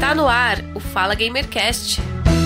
Está no ar o Fala Gamercast.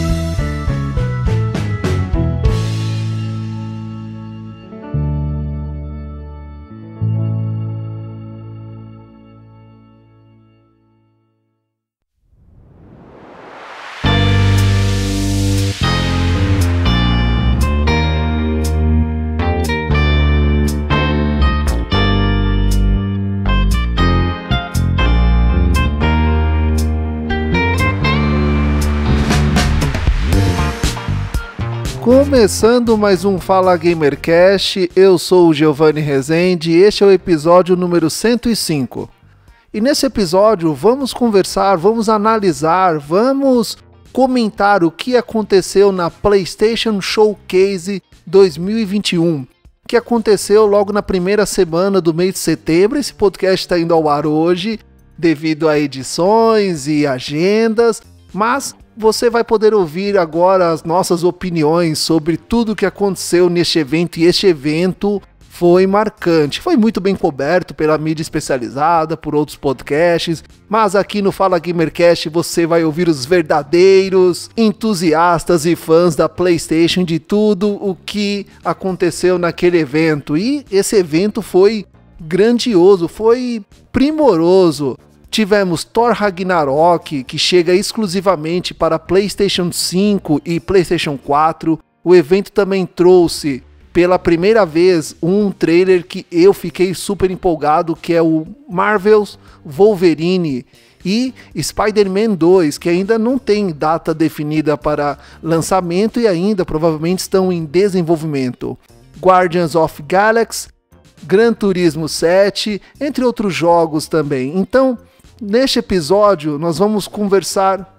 Começando mais um Fala Gamercast, eu sou o Giovanni Rezende e este é o episódio número 105. E nesse episódio vamos conversar, vamos analisar, vamos comentar o que aconteceu na PlayStation Showcase 2021, que aconteceu logo na primeira semana do mês de setembro. Esse podcast está indo ao ar hoje devido a edições e agendas, mas você vai poder ouvir agora as nossas opiniões sobre tudo o que aconteceu neste evento, e este evento foi marcante, foi muito bem coberto pela mídia especializada, por outros podcasts, mas aqui no Fala Gamercast você vai ouvir os verdadeiros entusiastas e fãs da PlayStation de tudo o que aconteceu naquele evento, e esse evento foi grandioso, foi primoroso. Tivemos Thor Ragnarok, que chega exclusivamente para PlayStation 5 e PlayStation 4. O evento também trouxe, pela primeira vez, um trailer que eu fiquei super empolgado, que é o Marvel's Wolverine e Spider-Man 2, que ainda não tem data definida para lançamento e ainda provavelmente estão em desenvolvimento. Guardians of Galaxy, Gran Turismo 7, entre outros jogos também. Então, neste episódio nós vamos conversar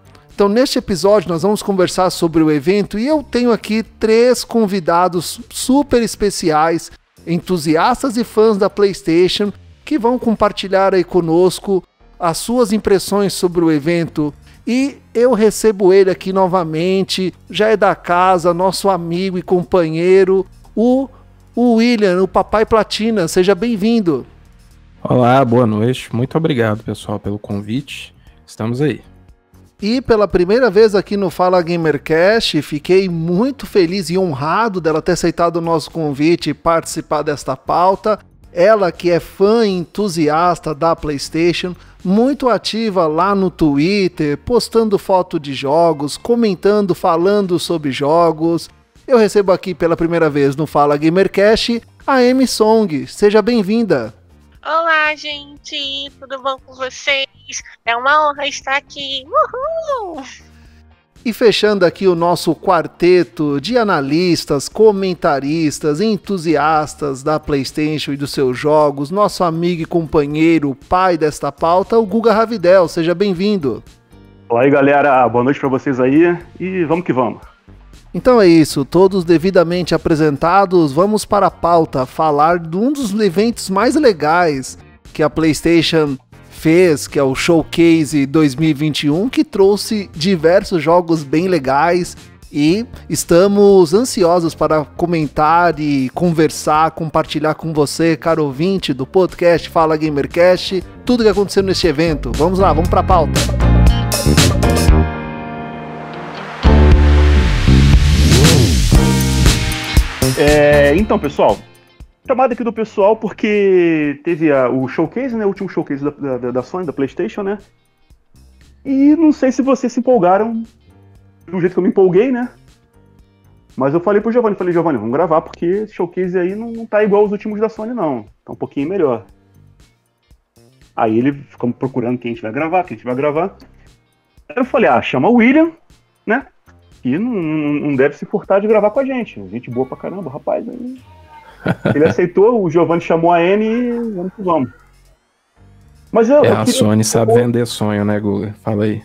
sobre o evento, e eu tenho aqui 3 convidados super especiais, entusiastas e fãs da PlayStation, que vão compartilhar aí conosco as suas impressões sobre o evento. E eu recebo ele aqui novamente, já é da casa, nosso amigo e companheiro, o William, o Papai Platina. Seja bem-vindo. Olá, boa noite. Muito obrigado, pessoal, pelo convite. Estamos aí. E pela primeira vez aqui no Fala Gamercast, fiquei muito feliz e honrado dela ter aceitado o nosso convite e participar desta pauta. Ela que é fã e entusiasta da PlayStation, muito ativa lá no Twitter, postando foto de jogos, comentando, falando sobre jogos. Eu recebo aqui pela primeira vez no Fala Gamercast a Amy Song. Seja bem-vinda. Olá, gente, tudo bom com vocês? É uma honra estar aqui. Uhul! E fechando aqui o nosso quarteto de analistas, comentaristas, entusiastas da PlayStation e dos seus jogos, nosso amigo e companheiro, pai desta pauta, o Guga Ravidel. Seja bem-vindo. Olá aí, galera, boa noite pra vocês aí e vamos que vamos. Então é isso, todos devidamente apresentados, vamos para a pauta, falar de um dos eventos mais legais que a PlayStation fez, que é o Showcase 2021, que trouxe diversos jogos bem legais, e estamos ansiosos para comentar e conversar, compartilhar com você, caro ouvinte do podcast Fala Gamercast, tudo que aconteceu neste evento. Vamos lá, vamos para a pauta. Então, pessoal, chamada aqui do pessoal porque teve o showcase, né? O último showcase da Sony, da PlayStation, né? E não sei se vocês se empolgaram do jeito que eu me empolguei, né? Mas eu falei pro Giovanni, vamos gravar porque esse showcase aí não tá igual aos últimos da Sony, não. Tá um pouquinho melhor. Aí ele ficou procurando quem a gente vai gravar. Aí eu falei, chama o William, né? Que não deve se furtar de gravar com a gente. Gente boa pra caramba, rapaz. Aí. Ele aceitou, o Giovanni chamou a Anne e vamos que vamos. Mas a Sony sabe vender sonho, né, Guga? Fala aí.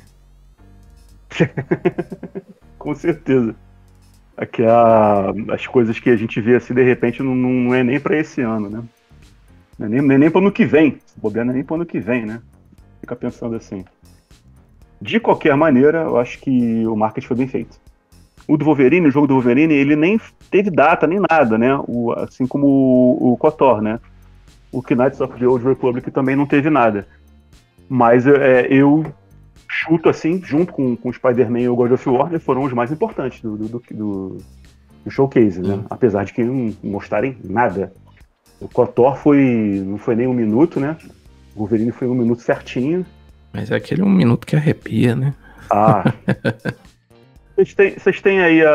Com certeza. Aqui as coisas que a gente vê assim, de repente, não é nem pra esse ano, né? Não é nem pro ano que vem. Se bobear, não é nem pro ano que vem, né? Fica pensando assim. De qualquer maneira, eu acho que o marketing foi bem feito. O jogo do Wolverine, ele nem teve data, nem nada, né? Assim como o KOTOR, né? O Knights of the Old Republic também não teve nada. Mas eu chuto assim, junto com o Spider-Man e o God of War, né, foram os mais importantes do showcase, né? Apesar de que não mostrarem nada. O KOTOR não foi nem 1 minuto, né? O Wolverine foi 1 minuto certinho. Mas é aquele 1 minuto que arrepia, né? Ah. Vocês têm aí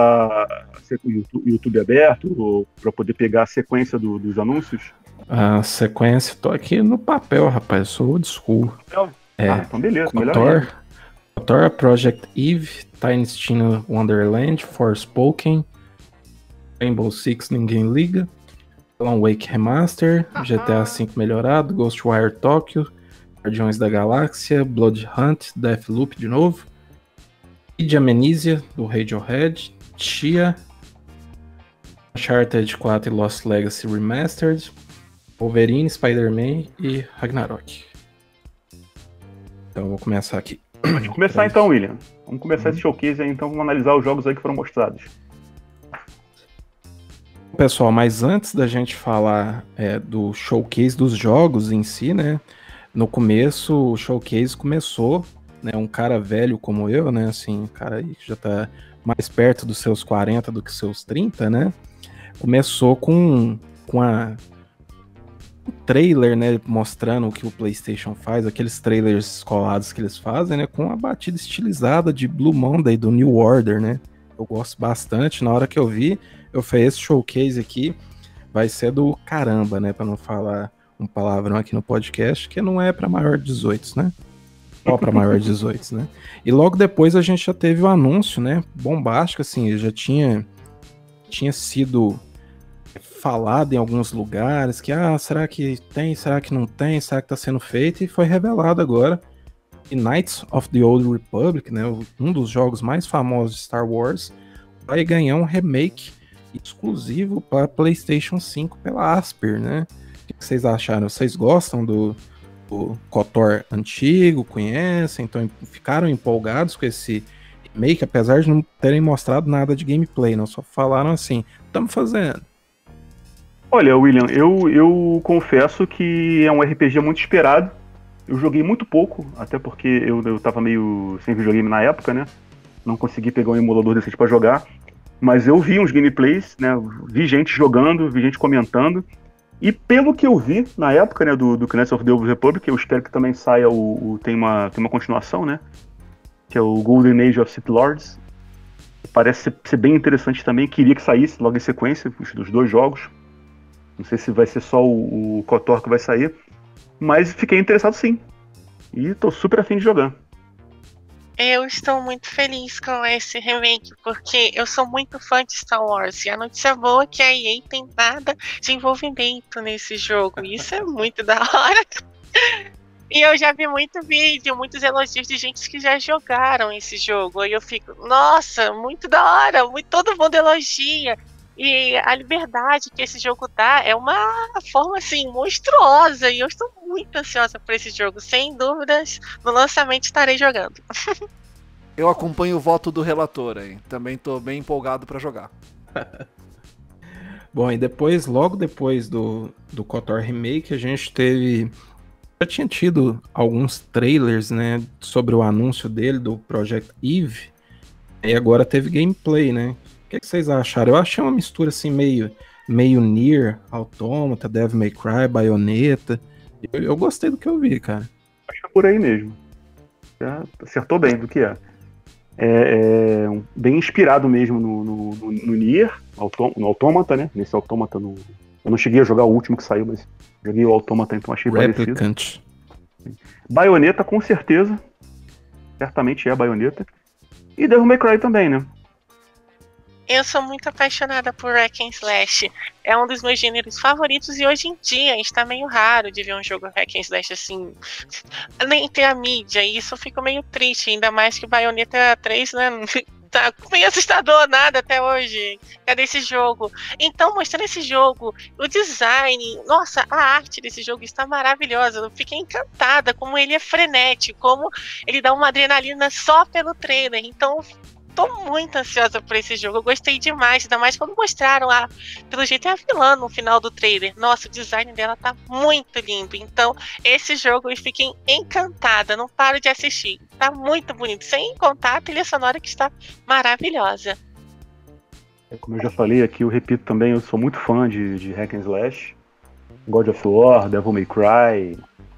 o YouTube aberto para poder pegar a sequência dos anúncios? A sequência, tô aqui no papel, rapaz, sou old school. Então beleza, melhor ainda. KOTOR, Project Eve, Tiny Tina Wonderland, Forspoken, Rainbow Six Ninguém Liga, Alan Wake Remaster, GTA V melhorado, Ghostwire Tokyo, Guardiões da Galáxia, Blood Hunt, Deathloop de novo, Id Amnesia do Radiohead, Chia, Uncharted 4 e Lost Legacy Remastered, Wolverine, Spider-Man e Ragnarok. Então eu vou começar aqui. Vamos começar então, William. Vamos começar esse showcase aí, então vamos analisar os jogos aí que foram mostrados. Pessoal, mas antes da gente falar do showcase dos jogos em si, né? No começo, o showcase começou, né? Um cara velho como eu, né? Assim, um cara aí que já tá mais perto dos seus 40 do que seus 30, né? Começou com um trailer, né? Mostrando o que o PlayStation faz, aqueles trailers colados que eles fazem, né? Com a batida estilizada de Blue Monday do New Order, né? Eu gosto bastante. Na hora que eu vi, eu falei, esse showcase aqui vai ser do caramba, né? Pra não falar um palavrão aqui no podcast, que não é pra maior de 18, né? Só pra maior de 18, né? E logo depois a gente já teve o anúncio, né? Bombástico, assim, já tinha sido falado em alguns lugares, que, será que tem, será que não tem, será que tá sendo feito? E foi revelado agora que Knights of the Old Republic, né? Um dos jogos mais famosos de Star Wars, vai ganhar um remake exclusivo para PlayStation 5 pela Aspyr, né? O que vocês acharam? Vocês gostam do KOTOR antigo? Conhecem? Então ficaram empolgados com esse remake, apesar de não terem mostrado nada de gameplay, não? Só falaram assim, estamos fazendo. Olha, William, eu confesso que é um RPG muito esperado. Eu joguei muito pouco, até porque eu tava meio sem videogame na época, né? Não consegui pegar um emulador decente pra jogar. Mas eu vi uns gameplays, né? Vi gente jogando, vi gente comentando. E pelo que eu vi na época, né, do Knights of the Old Republic, eu espero que também saia tem uma continuação, né? Que é o Golden Age of Sith Lords. Parece ser bem interessante também. Queria que saísse logo em sequência, os 2 jogos. Não sei se vai ser só o KOTOR que vai sair. Mas fiquei interessado sim. E tô super afim de jogar. Eu estou muito feliz com esse remake, porque eu sou muito fã de Star Wars. E a notícia boa é que a EA tem nada de envolvimento nesse jogo. E isso é muito da hora. E eu já vi muito vídeo, muitos elogios de gente que já jogaram esse jogo. E eu fico, nossa, muito da hora, todo mundo elogia. E a liberdade que esse jogo dá é uma forma, assim, monstruosa. E eu estou muito ansiosa por esse jogo. Sem dúvidas, no lançamento estarei jogando. Eu acompanho o voto do relator aí. Também tô bem empolgado pra jogar. Bom, e depois, logo depois do KOTOR Remake, a gente já tinha tido alguns trailers, né, sobre o anúncio dele, do Project Eve. E agora teve gameplay, né? O que vocês acharam? Eu achei uma mistura assim meio Nier, Automata, Devil May Cry, Bayonetta. Eu gostei do que eu vi, cara. Acho que é por aí mesmo. Já acertou bem do que é. Bem inspirado mesmo no Nier, no Automata, né? Nesse Automata, eu não cheguei a jogar o último que saiu, mas joguei o Automata, então achei Replicant. Parecido. Bayonetta, com certeza. Certamente é a Bayonetta. E Devil May Cry também, né? Eu sou muito apaixonada por hack and slash. É um dos meus gêneros favoritos e hoje em dia está meio raro de ver um jogo hack and slash assim, nem ter a mídia. E isso eu fico meio triste, ainda mais que Bayonetta 3, né? Tá meio assustador nada até hoje. Cadê esse jogo? Então, mostrando esse jogo, o design, nossa, a arte desse jogo está maravilhosa. Eu fiquei encantada como ele é frenético, como ele dá uma adrenalina só pelo trailer. Então, tô muito ansiosa por esse jogo. Eu gostei demais, ainda mais quando mostraram pelo jeito é a vilã no final do trailer. Nossa, o design dela tá muito lindo. Então, esse jogo eu fiquei encantada, não paro de assistir. Tá muito bonito, sem contar a trilha sonora que está maravilhosa. Como eu já falei aqui, eu repito também, eu sou muito fã de Hack and Slash, God of War, Devil May Cry,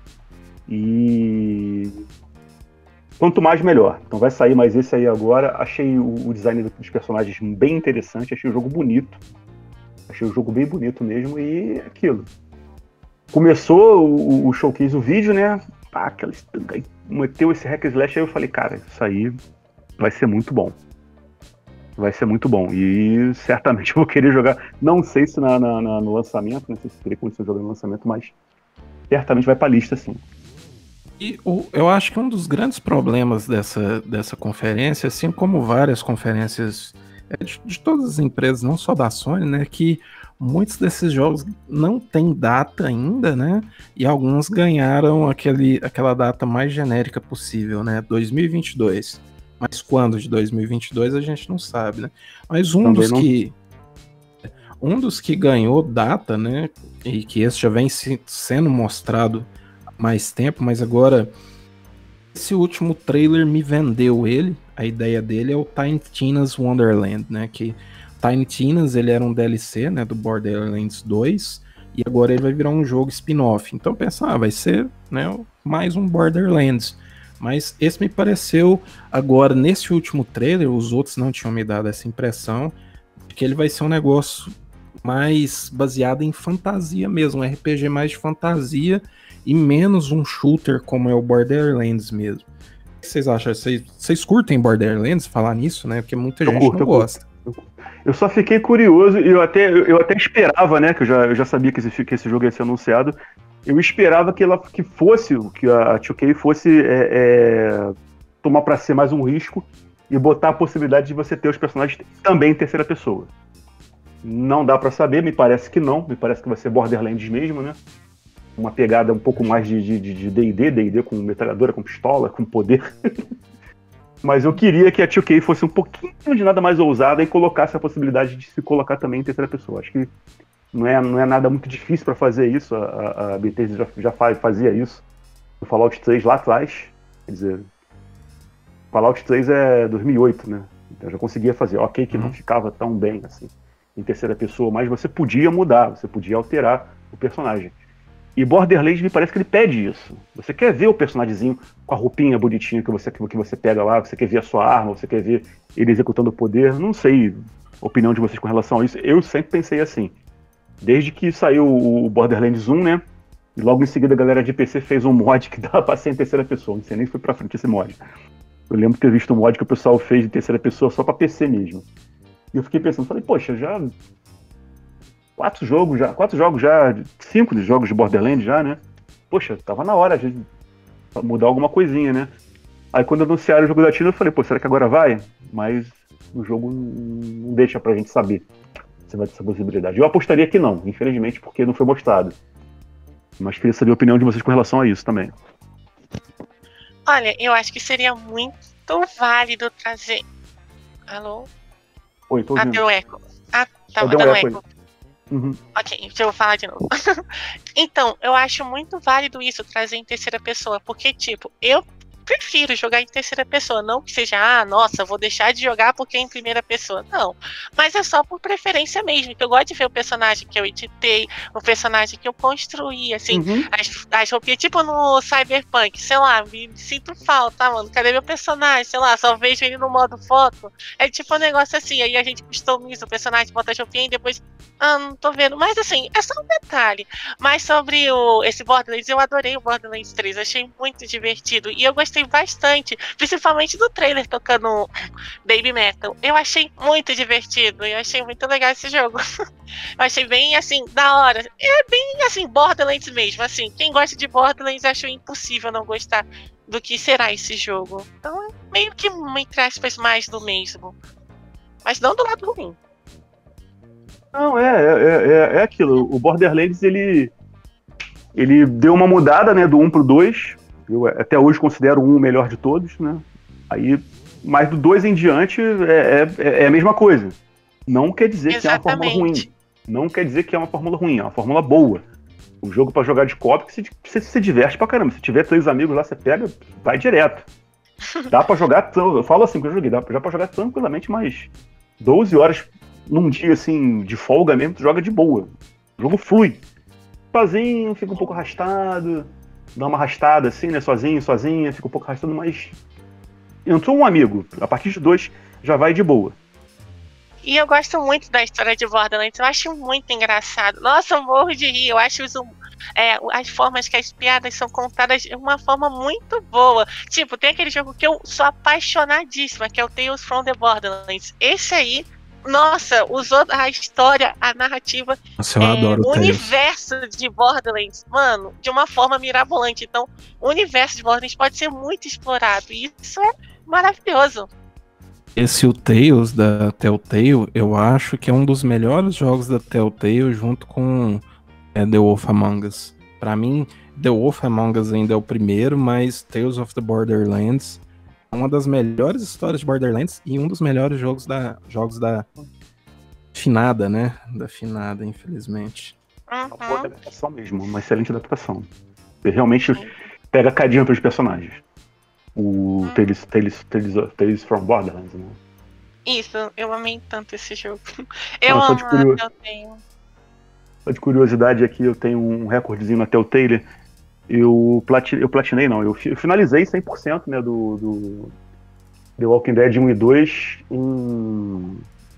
e quanto mais melhor. Então vai sair mais esse aí agora. Achei o design dos personagens bem interessante, achei o jogo bonito, achei o jogo bem bonito mesmo, e aquilo. Começou o showcase, o vídeo, né? Meteu esse Hack and Slash, aí eu falei, cara, isso aí vai ser muito bom. Vai ser muito bom. E certamente eu vou querer jogar. Não sei se no lançamento, não sei se teria condição de jogar no lançamento, mas certamente vai pra lista, sim. E eu acho que um dos grandes problemas dessa conferência, assim como várias conferências de todas as empresas, não só da Sony, né, que muitos desses jogos não têm data ainda, né, e alguns ganharam aquela data mais genérica possível, né, 2022. Mas quando de 2022 a gente não sabe, né? Mas um dos que ganhou data, né? E que esse já vem sendo mostrado há mais tempo, mas agora esse último trailer me vendeu ele. A ideia dele é o Tiny Tina's Wonderland, né? Que Tiny Tina's, ele era um DLC, né? Do Borderlands 2 e agora ele vai virar um jogo spin-off. Então pensa, vai ser, né? Mais um Borderlands. Mas esse me pareceu, agora, nesse último trailer, os outros não tinham me dado essa impressão, de que ele vai ser um negócio mais baseado em fantasia mesmo, um RPG mais de fantasia e menos um shooter como é o Borderlands mesmo. O que vocês acham? Vocês curtem Borderlands, falar nisso, né? Porque muita gente não gosta. Eu só fiquei curioso, e eu até esperava, né, que eu já sabia que esse jogo ia ser anunciado. Eu esperava que a 2K fosse tomar pra si mais um risco e botar a possibilidade de você ter os personagens também em terceira pessoa. Não dá pra saber, me parece que não. Me parece que vai ser Borderlands mesmo, né? Uma pegada um pouco mais de D&D com metralhadora, com pistola, com poder. Mas eu queria que a 2K fosse um pouquinho de nada mais ousada e colocasse a possibilidade de se colocar também em terceira pessoa. Acho que não é nada muito difícil para fazer isso. A Bethesda já fazia isso no Fallout 3 lá atrás. Quer dizer, Fallout 3 é 2008, né? Então já conseguia fazer. Ok, que não ficava tão bem assim em terceira pessoa, mas você podia mudar, você podia alterar o personagem. E Borderlands me parece que ele pede isso. Você quer ver o personagemzinho com a roupinha bonitinha que você pega lá, você quer ver a sua arma, você quer ver ele executando o poder. Não sei a opinião de vocês com relação a isso. Eu sempre pensei assim. Desde que saiu o Borderlands 1, né? E logo em seguida a galera de PC fez um mod que dava pra ser em terceira pessoa. Não sei nem se foi pra frente esse mod. Eu lembro de ter visto um mod que o pessoal fez de terceira pessoa só pra PC mesmo. E eu fiquei pensando, falei, poxa, já... 5 jogos de Borderlands já, né? Poxa, tava na hora de mudar alguma coisinha, né? Aí quando anunciaram o jogo da Tina, eu falei, pô, será que agora vai? Mas o jogo não deixa pra gente saber se vai ter essa possibilidade. Eu apostaria que não, infelizmente, porque não foi mostrado. Mas queria saber a opinião de vocês com relação a isso também. Olha, eu acho que seria muito válido trazer... Alô? Oi, tô ouvindo. Deu eco. Tava deu dando eco. eco. Uhum. Ok, deixa eu falar de novo. Então, eu acho muito válido isso, trazer em terceira pessoa, porque, tipo, eu prefiro jogar em terceira pessoa, não que seja, nossa, vou deixar de jogar porque é em primeira pessoa, não, mas é só por preferência mesmo, que eu gosto de ver o personagem que eu editei, o personagem que eu construí, assim, as roupinhas, tipo no Cyberpunk, sei lá, me sinto falta, mano, cadê meu personagem, sei lá, só vejo ele no modo foto, é tipo um negócio assim, aí a gente customiza o personagem, bota a roupinha e depois, não tô vendo, mas assim, é só um detalhe. Mas sobre esse Borderlands, eu adorei o Borderlands 3, achei muito divertido, e eu gostei bastante, principalmente do trailer tocando Baby Metal. Eu achei muito divertido, eu achei muito legal esse jogo. Eu achei bem, assim, da hora. É bem, assim, Borderlands mesmo, assim, quem gosta de Borderlands achou impossível não gostar do que será esse jogo. Então, meio que, entre aspas, mais do mesmo. Mas não do lado ruim. Não, é aquilo. O Borderlands, ele deu uma mudada, né, do 1 pro 2. Eu até hoje considero o 1 o melhor de todos, né? Aí Mas do 2 em diante é a mesma coisa. Não quer dizer que é uma fórmula ruim. Não quer dizer que é uma fórmula ruim, é uma fórmula boa. Um jogo pra jogar de co-op que você se diverte pra caramba. Se tiver 3 amigos lá, você pega, vai direto. Dá pra jogar, eu falo assim que eu joguei, dá pra jogar tranquilamente, mas 12 horas num dia assim, de folga mesmo, tu joga de boa. O jogo flui. Sozinho, fica um pouco arrastado, dá uma arrastada assim, né? Sozinha, fica um pouco arrastado, mas entrou um amigo, a partir de 2 já vai de boa. E eu gosto muito da história de Borderlands, eu acho muito engraçado. Nossa, eu morro de rir, eu acho as formas que as piadas são contadas de uma forma muito boa. Tipo, tem aquele jogo que eu sou apaixonadíssima, que é o Tales from the Borderlands. Esse aí, nossa, usou a história, a narrativa, Nossa, eu adoro o Tales. universo de Borderlands, mano, de uma forma mirabolante. Então, o universo de Borderlands pode ser muito explorado, e isso é maravilhoso. Esse o Tales da Telltale, eu acho que é um dos melhores jogos da Telltale junto com The Wolf Among Us. Pra mim, The Wolf Among Us ainda é o primeiro, mas Tales of the Borderlands é uma das melhores histórias de Borderlands e um dos melhores jogos da finada, né? Da finada, infelizmente. Uma boa adaptação mesmo, uma excelente adaptação. Você realmente pega cadinho pelos personagens. O Tales from Borderlands, né? Isso, eu amei tanto esse jogo. Eu amo a Telltale. Só de curiosidade aqui, eu tenho um recordezinho na Telltale. Eu platinei, não. Eu finalizei 100%, né, do The Walking Dead 1 e 2 em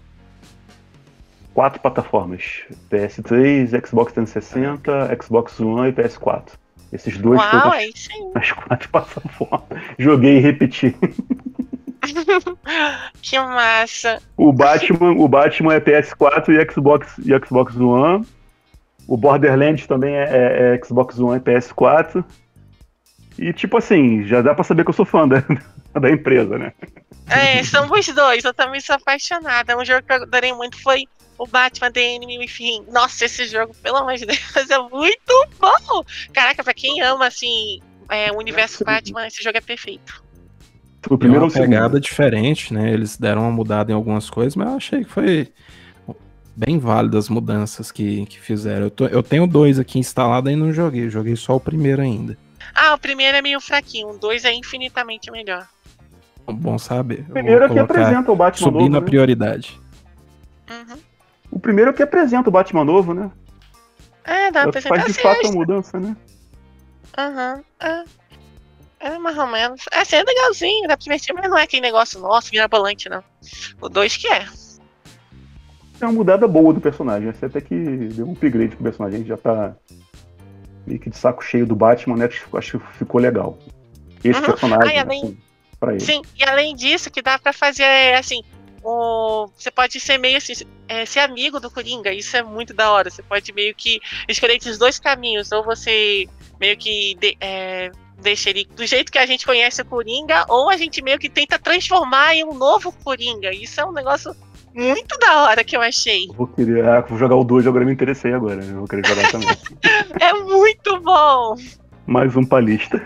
4 plataformas. PS3, Xbox 360, Xbox One e PS4. Esses dois foram as 4 plataformas. Joguei e repeti. Que massa. O Batman é PS4 e Xbox One. O Borderlands também é Xbox One e PS4. E tipo assim, já dá pra saber que eu sou fã da empresa, né? Somos dois, eu também sou apaixonada. Um jogo que eu adorei muito foi o Batman The Enemy Within. Nossa, esse jogo, pelo amor de Deus, é muito bom! Caraca, pra quem ama, assim, o universo Batman, esse jogo é perfeito. O primeiro uma pegada diferente, né? Eles deram uma mudada em algumas coisas, mas eu achei que foi bem válido as mudanças que fizeram. Eu tenho 2 aqui instalado e não joguei só o primeiro ainda. O primeiro é meio fraquinho, o 2 é infinitamente melhor. Bom saber. O primeiro é que apresenta o Batman novo, na prioridade. Uhum. O primeiro é que apresenta o Batman novo, né? Dá pra apresentar. Faz de fato a mudança, né? Mais ou menos. Assim, é legalzinho, dá pra se divertir, mas não é aquele negócio nosso, mirabolante, não. O 2 que é. É uma mudada boa do personagem. Você até que deu um upgrade pro personagem. A gente já tá meio que de saco cheio do Batman, né? Acho que ficou legal. Esse personagem, assim, pra ele. Sim, e além disso, que dá pra fazer, assim, você pode ser meio assim, ser amigo do Coringa, isso é muito da hora. Você pode meio que escolher esses 2 caminhos, ou você meio que deixa ele do jeito que a gente conhece o Coringa, ou a gente meio que tenta transformar em um novo Coringa. Isso é um negócio muito da hora que eu achei. Vou jogar o 2, agora me interessei agora. Eu vou querer jogar também. É muito bom! Mais um pra lista.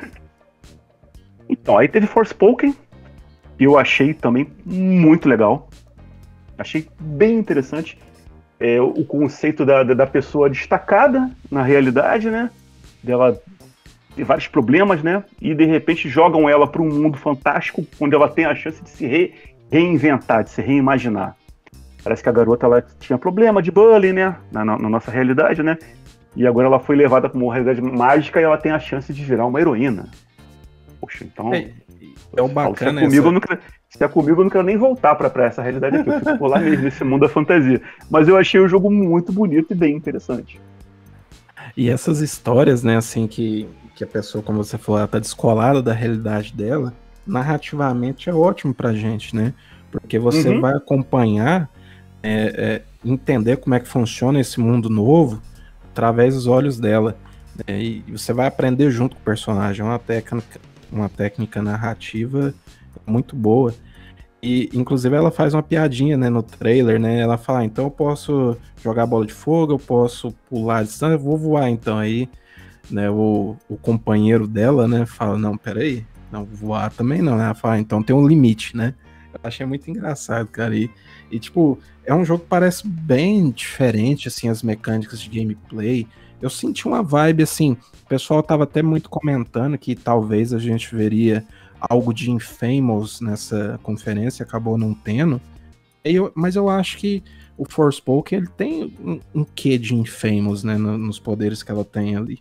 Então, aí teve Forspoken, que eu achei também muito legal. Achei bem interessante. O conceito da pessoa destacada na realidade, né? Dela ter vários problemas, né? E de repente jogam ela para um mundo fantástico, onde ela tem a chance de se reinventar, de se reimaginar. Parece que a garota ela tinha problema de bullying, né? Na nossa realidade, né? E agora ela foi levada para uma realidade mágica e ela tem a chance de virar uma heroína. Poxa, então. É o bacana. Se é comigo, eu não quero nem voltar pra essa realidade aqui. Eu fico lá mesmo, nesse mundo da fantasia. Mas eu achei o jogo muito bonito e bem interessante. E essas histórias, né, assim, que a pessoa, como você falou, ela tá descolada da realidade dela, narrativamente é ótimo pra gente, né? Porque você vai acompanhar, entender como é que funciona esse mundo novo através dos olhos dela. Né? E você vai aprender junto com o personagem. É uma técnica narrativa muito boa. E, inclusive, ela faz uma piadinha, né, no trailer, né? Ela fala, então eu posso jogar bola de fogo, eu posso pular a distância, eu vou voar, então. Aí, né, o companheiro dela, né, fala, não, peraí, não, voar também não, né? Ela fala, então tem um limite, né? Eu achei muito engraçado, cara. E, tipo, é um jogo que parece bem diferente, assim, as mecânicas de gameplay. Eu senti uma vibe, assim, o pessoal tava até muito comentando que talvez a gente veria algo de Infamous nessa conferência, acabou não tendo. Mas eu acho que o Forspoken, ele tem um quê de Infamous, né, nos poderes que ela tem ali.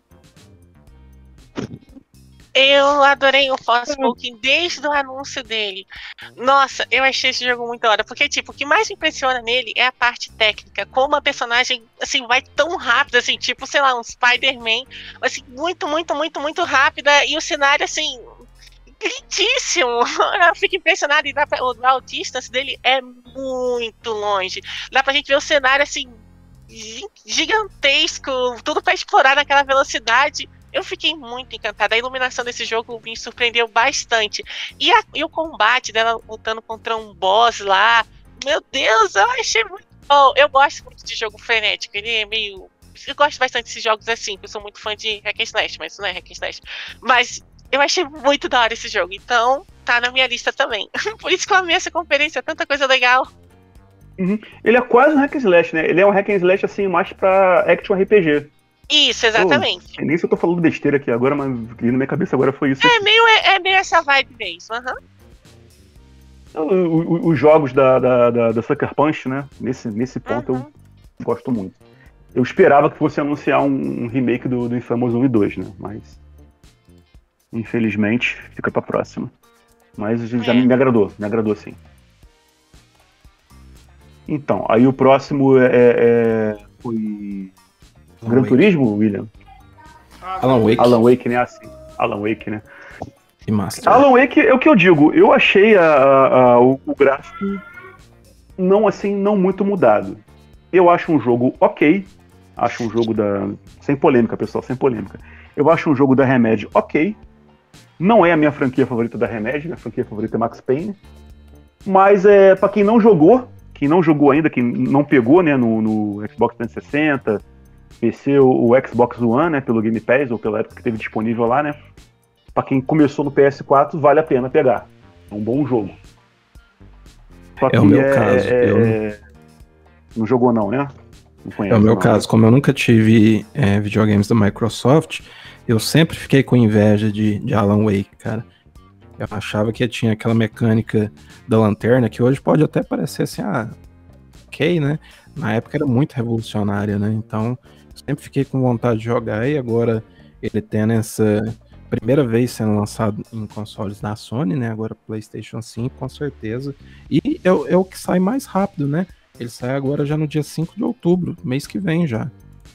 Eu adorei o Forspoken desde o anúncio dele. Nossa, eu achei esse jogo muito da hora. Porque, tipo, o que mais me impressiona nele é a parte técnica. Como a personagem, assim, vai tão rápido, assim, tipo, sei lá, um Spider-Man. Assim, muito, muito, muito, muito rápida. E o cenário, assim, lindíssimo. Eu fico impressionada. E a distância dele é muito longe. Dá pra gente ver o cenário, assim, gigantesco. Tudo pra explorar naquela velocidade. Eu fiquei muito encantada. A iluminação desse jogo me surpreendeu bastante. E o combate dela lutando contra um boss lá. Meu Deus, eu achei muito bom. Eu gosto muito de jogo frenético. Ele é meio. Eu gosto bastante desses jogos assim, porque eu sou muito fã de hack and slash, mas isso não é hack and slash. Mas eu achei muito da hora esse jogo. Então, tá na minha lista também. Por isso que eu amei essa conferência, tanta coisa legal. Uhum. Ele é quase um hack and slash, né? Ele é um hack and slash assim, mais pra action RPG. Isso, exatamente. Pô, nem se eu tô falando besteira aqui agora, mas na minha cabeça agora foi isso. É meio essa vibe mesmo. Os jogos da Sucker Punch, né? Nesse ponto eu gosto muito. Eu esperava que fosse anunciar um remake do Infamous 1 e 2, né? Mas infelizmente fica pra próxima. Mas já me agradou sim. Então, aí o próximo foi Gran Turismo, William? Alan Wake. Alan Wake, né? Assim. Alan Wake, né? E Master. Alan Wake é o que eu digo. Eu achei o gráfico não muito mudado. Eu acho um jogo ok. Acho um jogo sem polêmica, pessoal, sem polêmica. Eu acho um jogo da Remedy ok. Não é a minha franquia favorita da Remedy. Minha franquia favorita é Max Payne. Mas pra quem não jogou ainda, quem não pegou, né, no Xbox 360, PC, o Xbox One, né, pelo Game Pass, ou pela época que teve disponível lá, né, pra quem começou no PS4, vale a pena pegar. É um bom jogo. Só que o meu caso. Não jogou não, né? Não conheço, é o meu caso. Como eu nunca tive videogames da Microsoft, eu sempre fiquei com inveja de Alan Wake, cara. Eu achava que tinha aquela mecânica da lanterna, que hoje pode até parecer assim, ok, né? Na época era muito revolucionária, né? Então, sempre fiquei com vontade de jogar, e agora ele tendo essa primeira vez sendo lançado em consoles da Sony, né? Agora PlayStation 5, com certeza. E é o que sai mais rápido, né? Ele sai agora já no dia 5 de outubro, mês que vem já.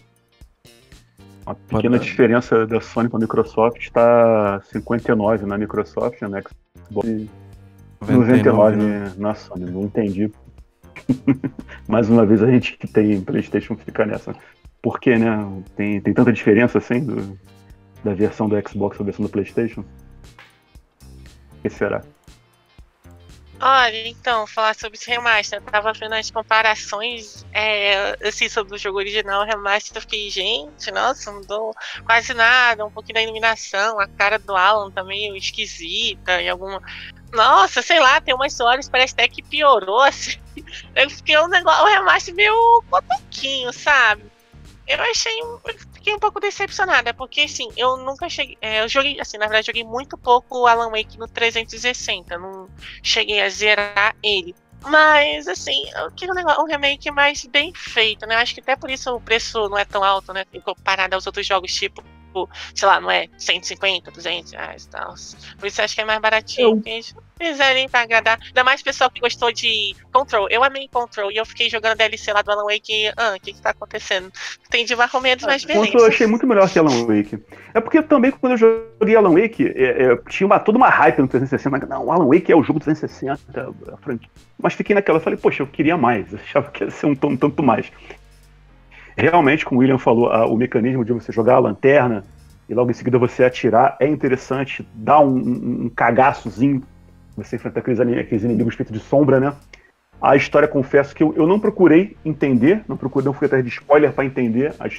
A pequena diferença da Sony para a Microsoft está 59 na Microsoft, na Xbox, e 99 na Sony. Não entendi. Mais uma vez a gente que tem PlayStation fica nessa. Por quê, né? Tem tanta diferença assim da versão do Xbox para a versão do PlayStation? O que será? Olha, então, falar sobre esse remaster, eu tava vendo as comparações, assim, sobre o jogo original, o remaster, eu fiquei, gente, nossa, mudou quase nada, um pouquinho da iluminação, a cara do Alan tá meio esquisita, e alguma... Nossa, sei lá, tem umas horas, parece até que piorou, assim, eu fiquei um remaster meio cotoquinho, sabe? Eu fiquei um pouco decepcionada, porque assim, eu nunca cheguei, eu joguei, assim, na verdade joguei muito pouco o Alan Wake no 360, não cheguei a zerar ele, mas assim, eu queria um remake mais bem feito, né, acho que até por isso o preço não é tão alto, né, comparado aos outros jogos, tipo, sei lá, não é 150, 200 reais e tal, por isso eu acho que é mais baratinho, porque eles fizerem pra agradar, ainda mais o pessoal que gostou de Control, eu amei Control, e eu fiquei jogando DLC lá do Alan Wake, e, o que tá acontecendo? Entendi mais ou menos, mais beleza. Control eu achei muito melhor que Alan Wake, é porque também quando eu joguei Alan Wake, tinha toda uma hype no 360, não, o Alan Wake é o jogo 360, a franquia, mas fiquei naquela, eu falei, poxa, eu queria mais, eu achava que ia ser um tanto mais. Realmente, como o William falou, o mecanismo de você jogar a lanterna e logo em seguida você atirar é interessante, dá um cagaçozinho, você enfrenta aqueles inimigos feitos de sombra, né? A história, confesso que eu não procurei entender, não fui atrás de spoiler para entender a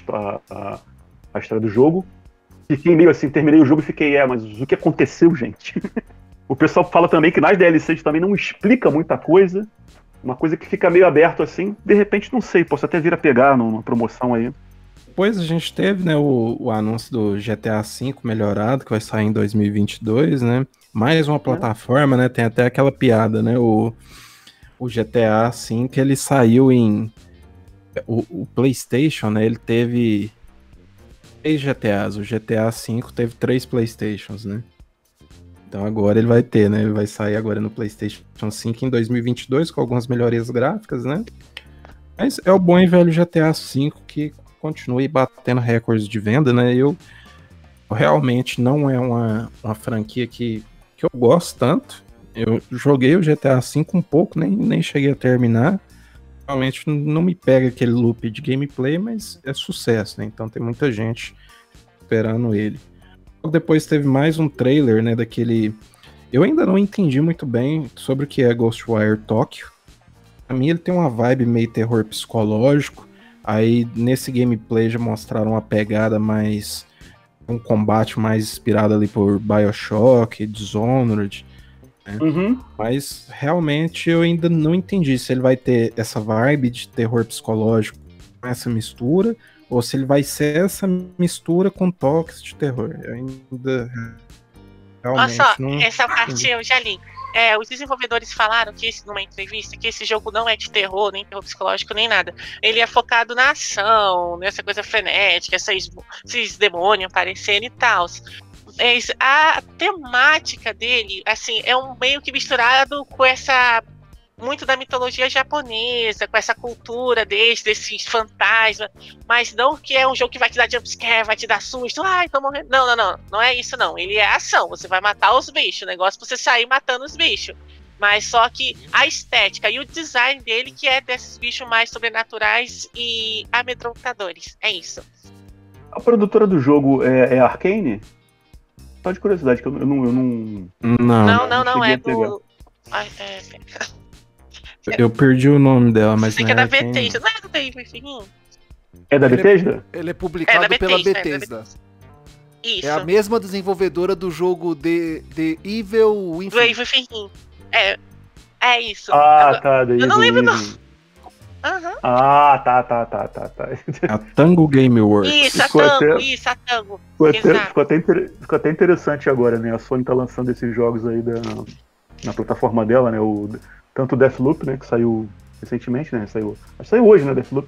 história do jogo. Fiquei meio assim, terminei o jogo e fiquei, mas o que aconteceu, gente? O pessoal fala também que nas DLCs também não explica muita coisa. Uma coisa que fica meio aberto assim. De repente, não sei, posso até vir a pegar numa promoção aí. Depois a gente teve, né, o anúncio do GTA V melhorado, que vai sair em 2022, né? Mais uma plataforma, né? Tem até aquela piada, né? O GTA V, que ele saiu em... O PlayStation, né? Ele teve 3 GTAs. O GTA V teve 3 PlayStations, né? Então agora ele vai ter, né? Ele vai sair agora no PlayStation 5 em 2022 com algumas melhorias gráficas, né? Mas é o bom e velho GTA V que continue batendo recordes de venda, né? Eu realmente não é uma franquia que eu gosto tanto. Eu joguei o GTA V um pouco, nem cheguei a terminar. Realmente não me pega aquele loop de gameplay, mas é sucesso, né? Então tem muita gente esperando ele. Depois teve mais um trailer, né, daquele... Eu ainda não entendi muito bem sobre o que é Ghostwire Tokyo. Pra mim ele tem uma vibe meio terror psicológico. Aí nesse gameplay já mostraram uma pegada mais... um combate mais inspirado ali por BioShock, Dishonored, né? Mas realmente eu ainda não entendi se ele vai ter essa vibe de terror psicológico com essa mistura, ou se ele vai ser essa mistura com toques de terror. Eu ainda realmente Olha só, não... essa parte eu já li. Os desenvolvedores falaram que numa entrevista que esse jogo não é de terror, nem terror psicológico, nem nada. Ele é focado na ação, nessa coisa frenética, esses demônios aparecendo e tal. A temática dele, assim, é um meio que misturado com muito da mitologia japonesa, com essa cultura desses fantasmas, mas não que é um jogo que vai te dar jumpscare, vai te dar susto, ai, tô morrendo. Não é isso não, ele é ação, você vai matar os bichos, o negócio é você sair matando os bichos, mas só que a estética e o design dele que é desses bichos mais sobrenaturais e amedrontadores, é isso. A produtora do jogo é a Arcane? Só de curiosidade, que eu não... Não, é do... Eu perdi o nome dela, mas sei não que é da Arcane. Bethesda, não é do David Finninho? É da Bethesda? Ele é publicado pela Bethesda. Isso. É a mesma desenvolvedora do jogo The Evil Within. Do David Finninho. É isso. Tá. Eu não lembro não. Ah, tá. A Tango Gameworks. Isso, a Tango. Ficou até interessante agora, né? A Sony tá lançando esses jogos aí na plataforma dela, né? Tanto o Deathloop, né? Que saiu recentemente, né? Acho que saiu hoje, né? Deathloop.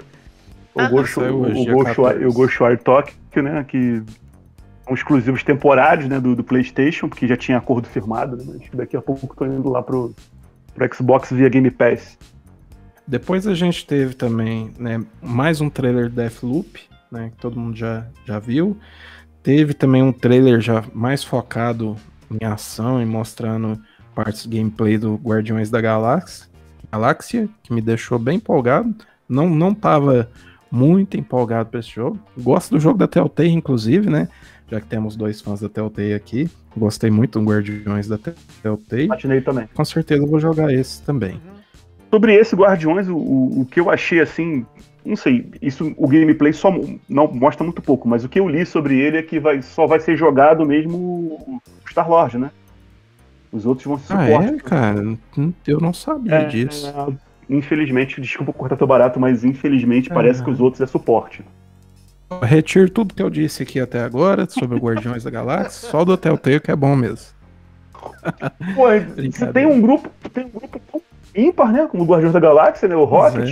O Ghostwire Tokyo, né? Que são exclusivos temporários, né? Do PlayStation, porque já tinha acordo firmado, né? Mas daqui a pouco tô indo lá pro Xbox via Game Pass. Depois a gente teve também, né, mais um trailer de Deathloop, né, que todo mundo já viu. Teve também um trailer já mais focado em ação e mostrando partes do gameplay do Guardiões da Galáxia, que me deixou bem empolgado. Não tava muito empolgado para esse jogo. Gosto do jogo da Telltale, inclusive, né, já que temos 2 fãs da Telltale aqui. Gostei muito do Guardiões da Telltale. Patinei também. Com certeza eu vou jogar esse também. Sobre esse Guardiões, o que eu achei assim, não sei, o gameplay só não mostra muito pouco, mas o que eu li sobre ele é que só vai ser jogado mesmo o Star-Lord, né? Os outros vão ser suporte. Cara? Eu não sabia disso. Infelizmente, desculpa cortar teu barato, mas infelizmente parece que os outros é suporte. Retiro tudo que eu disse aqui até agora sobre o Guardiões da Galáxia, só do Telltale que é bom mesmo. Pô, se tem um grupo tão ímpar, né? Como o Guardiões da Galáxia, né? O Rocket,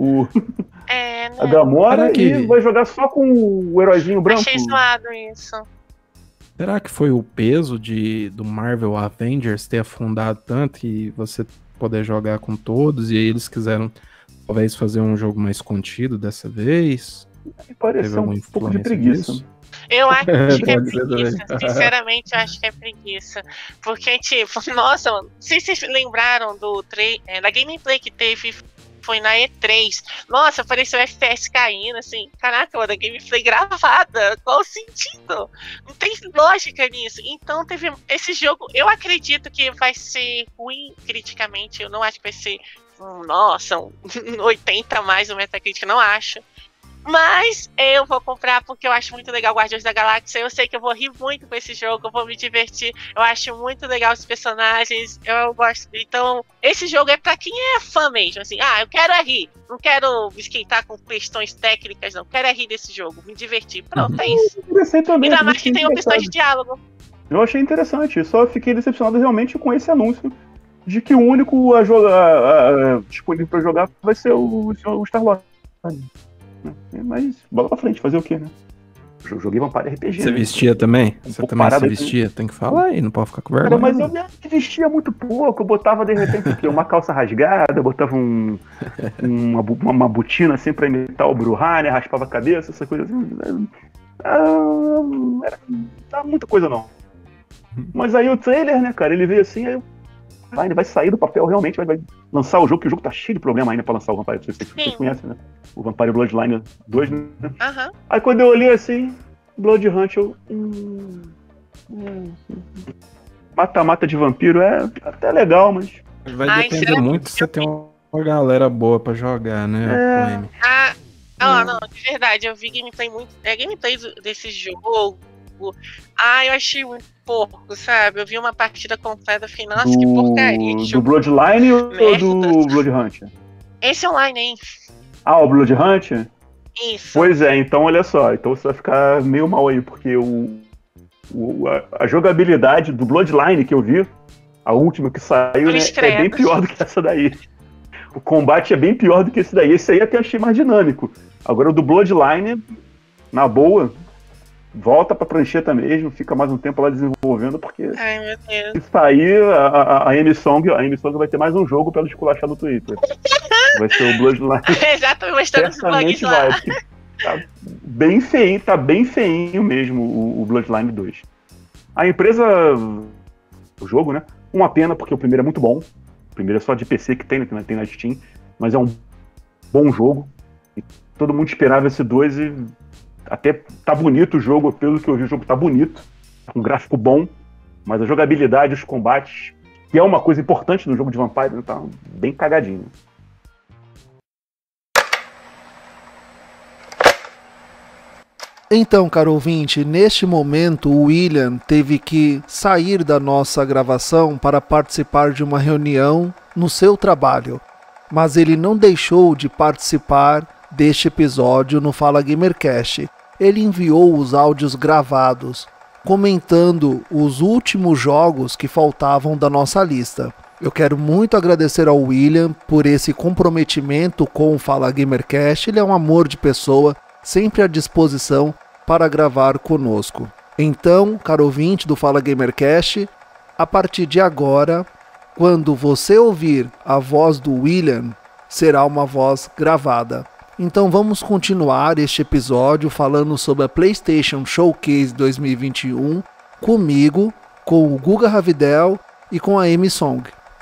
a Gamora, e vai jogar só com o heróizinho branco. Achei zoado isso. Será que foi o peso do Marvel Avengers ter afundado tanto que você poder jogar com todos e aí eles quiseram talvez fazer um jogo mais contido dessa vez? Pareceu um pouco de preguiça. Disso? Eu acho que é preguiça. Sinceramente, eu acho que é preguiça. Porque, tipo, nossa, mano, não sei se vocês lembraram da gameplay que teve, foi na E3. Nossa, apareceu FPS caindo, assim. Caraca, mano, a gameplay gravada. Qual o sentido? Não tem lógica nisso. Então, teve esse jogo. Eu acredito que vai ser ruim criticamente. Eu não acho que vai ser, nossa, 80 mais o Metacritic. Não acho. Mas eu vou comprar porque eu acho muito legal Guardiões da Galáxia. Eu sei que eu vou rir muito com esse jogo, eu vou me divertir. Eu acho muito legal os personagens, eu gosto. Então, esse jogo é pra quem é fã mesmo, assim. Eu quero rir. Não quero me esquentar com questões técnicas, não. Quero rir desse jogo, me divertir. Pronto, é isso. Ainda mais que tem opções de diálogo. Eu achei interessante, só fiquei decepcionado realmente com esse anúncio de que o único disponível pra jogar vai ser o Star-Lord. Mas, bola pra frente, fazer o quê, né? Eu joguei Vampire RPG. Você vestia também? Você também se vestia? Tem que falar aí, não pode ficar com vergonha. Mas eu me vestia muito pouco, eu botava de repente uma calça rasgada, botava uma botina assim pra imitar o Bruhá, né? Raspava a cabeça, essa coisa assim. Não era muita coisa não. Mas aí o trailer, né, cara, ele veio assim, aí ele vai sair do papel realmente, vai lançar o jogo, que o jogo tá cheio de problema ainda pra lançar o Vampire. Vocês conhecem, né? O Vampire Bloodline 2, né? Uhum. Aí quando eu olhei assim, Blood Hunt, mata-mata de vampiro é até legal, mas... Vai depender muito se você tem uma galera boa pra jogar, né? Não, de verdade, eu vi gameplay desse jogo. Eu achei muito porco, sabe? Eu vi uma partida completa final, que porcaria. Do Bloodline ou do Blood Hunt? Esse online, hein? O Blood Hunt? Isso. Pois é, então olha só, então você vai ficar meio mal aí, porque a jogabilidade do Bloodline que eu vi, a última que saiu, né, é bem pior do que essa daí. O combate é bem pior do que esse daí. Esse aí até achei mais dinâmico. Agora o do Bloodline, na boa, volta pra prancheta mesmo, fica mais um tempo lá desenvolvendo, porque ai, meu Deus. Se sair a Amy Song vai ter mais um jogo pra ela esculachar no Twitter. Vai ser o Bloodline. Exato, mostrando os blogs lá. Tá bem feinho mesmo o Bloodline 2. A empresa, o jogo, né? Uma pena, porque o primeiro é muito bom. O primeiro é só de PC que tem na Steam, mas é um bom jogo. E todo mundo esperava esse 2 e até tá bonito o jogo, pelo que eu vi, o jogo tá bonito, com um gráfico bom, mas a jogabilidade, os combates, que é uma coisa importante no jogo de Vampire, né, tá bem cagadinho. Então, caro ouvinte, neste momento o William teve que sair da nossa gravação para participar de uma reunião no seu trabalho, mas ele não deixou de participar deste episódio no Fala Gamercast. Ele enviou os áudios gravados, comentando os últimos jogos que faltavam da nossa lista. Eu quero muito agradecer ao William por esse comprometimento com o Fala Gamercast. Ele é um amor de pessoa, sempre à disposição para gravar conosco. Então, caro ouvinte do Fala Gamercast, a partir de agora, quando você ouvir a voz do William, será uma voz gravada. Então vamos continuar este episódio falando sobre a PlayStation Showcase 2021 comigo, com o Guga Ravidel e com a Amy Song.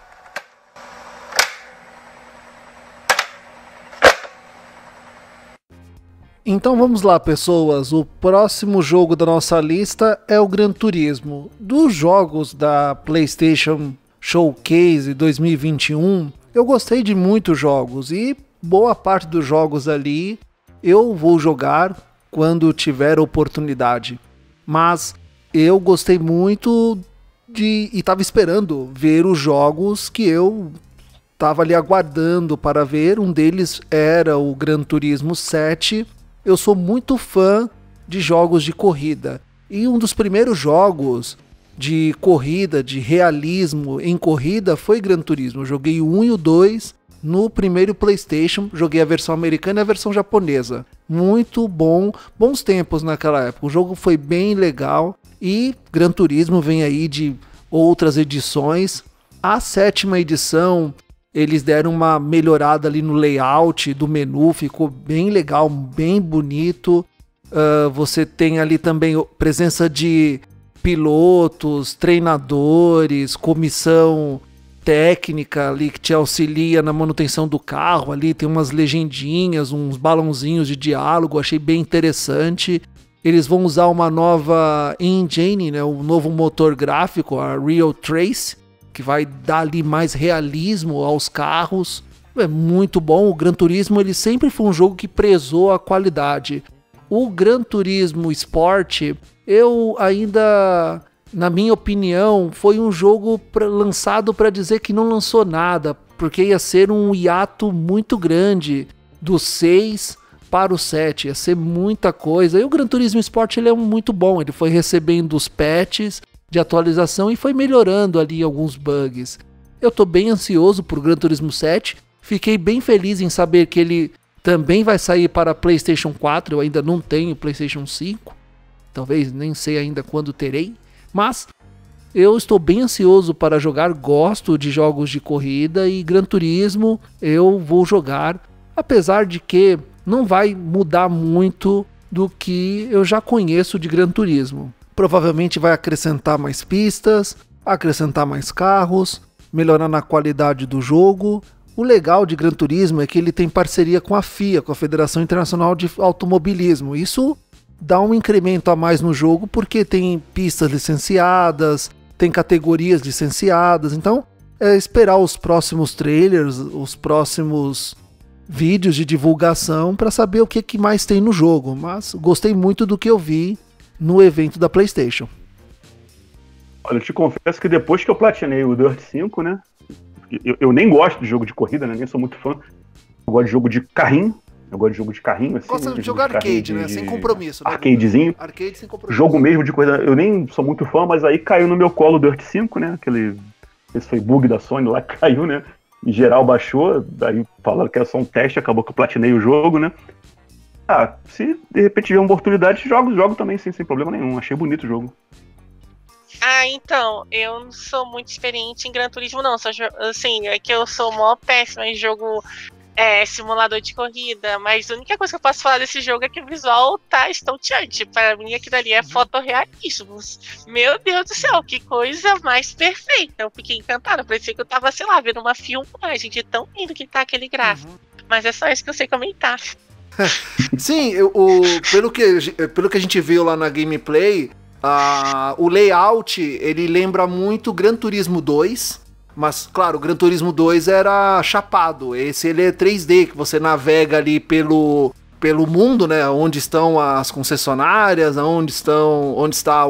Então vamos lá, pessoas, o próximo jogo da nossa lista é o Gran Turismo. Dos jogos da PlayStation Showcase 2021, eu gostei de muitos jogos e boa parte dos jogos ali eu vou jogar quando tiver oportunidade. Mas eu gostei muito e estava esperando ver os jogos que eu estava ali aguardando para ver. Um deles era o Gran Turismo 7. Eu sou muito fã de jogos de corrida. E um dos primeiros jogos de corrida, de realismo em corrida, foi Gran Turismo. Eu joguei o 1 e o 2 no primeiro PlayStation, joguei a versão americana e a versão japonesa. Muito bom, bons tempos naquela época. O jogo foi bem legal e Gran Turismo vem aí de outras edições. A 7ª edição, eles deram uma melhorada ali no layout do menu, ficou bem legal, bem bonito. Você tem ali também presença de pilotos, treinadores, comissão técnica ali que te auxilia na manutenção do carro. Ali tem umas legendinhas, uns balãozinhos de diálogo, achei bem interessante. Eles vão usar uma nova engine, né, um novo motor gráfico, a Real Trace, que vai dar ali mais realismo aos carros. é muito bom. O Gran Turismo ele sempre foi um jogo que prezou a qualidade. O Gran Turismo Sport, eu ainda, na minha opinião, foi um jogo lançado para dizer que não lançou nada, porque ia ser um hiato muito grande do 6 para o 7, ia ser muita coisa. E o Gran Turismo Sport ele é muito bom, ele foi recebendo os patches de atualização e foi melhorando ali alguns bugs. Eu tô bem ansioso por Gran Turismo 7, fiquei bem feliz em saber que ele também vai sair para PlayStation 4, eu ainda não tenho PlayStation 5, talvez nem sei ainda quando terei, mas eu estou bem ansioso para jogar, gosto de jogos de corrida e Gran Turismo eu vou jogar, apesar de que não vai mudar muito do que eu já conheço de Gran Turismo. Provavelmente vai acrescentar mais pistas, acrescentar mais carros, melhorar na qualidade do jogo. O legal de Gran Turismo é que ele tem parceria com a FIA, com a Federação Internacional de Automobilismo. Isso dá um incremento a mais no jogo porque tem pistas licenciadas, tem categorias licenciadas. Então é esperar os próximos trailers, os próximos vídeos de divulgação para saber o que mais tem no jogo. Mas gostei muito do que eu vi no evento da PlayStation. Olha, eu te confesso que depois que eu platinei o Dirt 5, né? Eu nem gosto de jogo de corrida, né? Nem sou muito fã. Eu gosto de jogo de carrinho. Assim, gosta de jogar arcade, né? Sem compromisso. Né? Arcadezinho. Arcade sem compromisso. Jogo mesmo de corrida. Eu nem sou muito fã, mas aí caiu no meu colo o Dirt 5, né? Esse foi bug da Sony lá, caiu, né? Em geral baixou. Daí falaram que era só um teste, acabou que eu platinei o jogo, né? Se de repente tiver uma oportunidade, jogo também sem problema nenhum. Achei bonito o jogo. Então, eu não sou muito experiente em Gran Turismo, não. Assim, é que eu sou mó péssima em jogo simulador de corrida, mas a única coisa que eu posso falar desse jogo é que o visual tá estonteante. Para mim, aquilo ali é fotorrealismo. Meu Deus do céu, que coisa mais perfeita. Eu fiquei encantada, parecia que eu tava, sei lá, vendo uma filmagem de tão lindo que tá aquele gráfico. Mas é só isso que eu sei comentar. Sim, pelo que a gente viu lá na gameplay, o layout ele lembra muito Gran Turismo 2, mas claro, o Gran Turismo 2 era chapado, esse ele é 3D, que você navega ali pelo mundo, né, onde estão as concessionárias, onde está a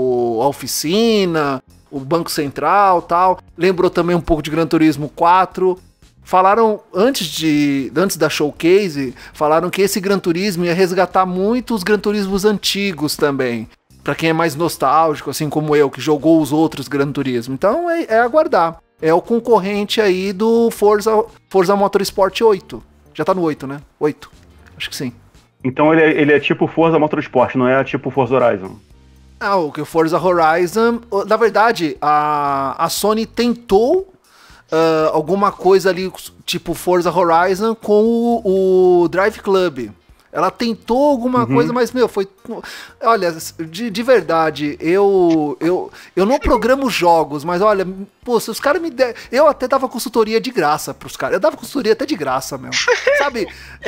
oficina, o Banco Central, tal. Lembrou também um pouco de Gran Turismo 4. Falaram, antes da showcase, falaram que esse Gran Turismo ia resgatar muito os Gran Turismos antigos também. Pra quem é mais nostálgico, assim como eu, que jogou os outros Gran Turismo. Então é aguardar. É o concorrente aí do Forza Motorsport 8. Já tá no 8, né? 8. Acho que sim. Então ele é tipo Forza Motorsport, não é tipo Forza Horizon? O Forza Horizon... Na verdade, a Sony tentou alguma coisa ali, tipo Forza Horizon com o Drive Club. Ela tentou alguma coisa, mas, foi... Olha, de verdade, eu não programo jogos, mas, olha, pô, se os caras me der... Eu até dava consultoria de graça pros caras. Eu dava consultoria até de graça, meu. Sabe?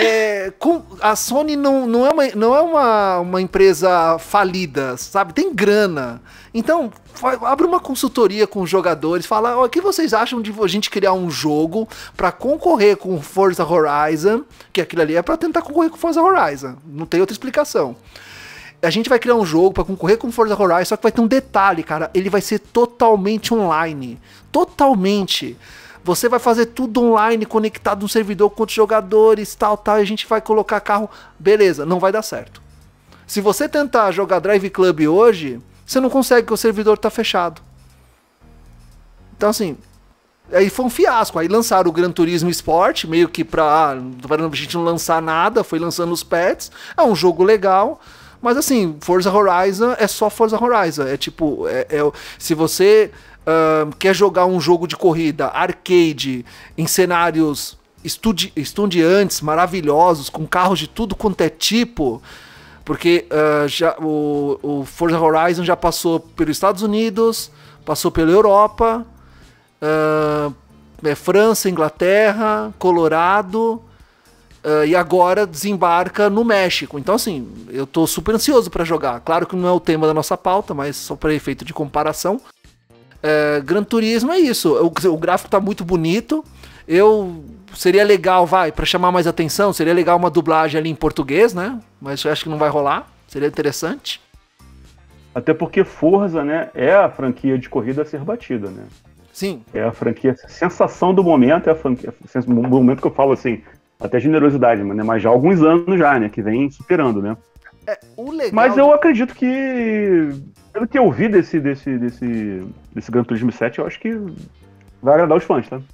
A Sony não é uma empresa falida, sabe? Tem grana. Então, abre uma consultoria com os jogadores, fala, o que vocês acham de a gente criar um jogo pra concorrer com Forza Horizon, que aquilo ali é pra tentar concorrer com Forza Horizon, não tem outra explicação. A gente vai criar um jogo pra concorrer com Forza Horizon, só que vai ter um detalhe, cara, ele vai ser totalmente online, totalmente. Você vai fazer tudo online, conectado no servidor com outros jogadores, tal, e a gente vai colocar carro, beleza, não vai dar certo. Se você tentar jogar Drive Club hoje, você não consegue, porque o servidor tá fechado. Então, assim, aí foi um fiasco. Aí lançaram o Gran Turismo Sport, meio que pra a gente não lançar nada, foi lançando os pets. É um jogo legal, mas assim, Forza Horizon é só Forza Horizon. É tipo, se você quer jogar um jogo de corrida arcade em cenários estonteantes, maravilhosos, com carros de tudo quanto é tipo... Porque o Forza Horizon já passou pelos Estados Unidos, passou pela Europa, França, Inglaterra, Colorado, e agora desembarca no México. Então, assim, eu tô super ansioso para jogar. Claro que não é o tema da nossa pauta, mas só para efeito de comparação. Gran Turismo é isso. O gráfico tá muito bonito. Seria legal, pra chamar mais atenção, seria legal uma dublagem ali em português, né? Mas eu acho que não vai rolar. Seria interessante. Até porque Forza, né, é a franquia de corrida a ser batida, né? Sim. É a franquia, sensação do momento, é a franquia, no momento que eu falo assim, até generosidade, né, mas já há alguns anos já, né, que vem superando, né? O legal mas eu acredito que, pelo que eu vi desse Gran Turismo 7, eu acho que vai agradar os fãs, tá?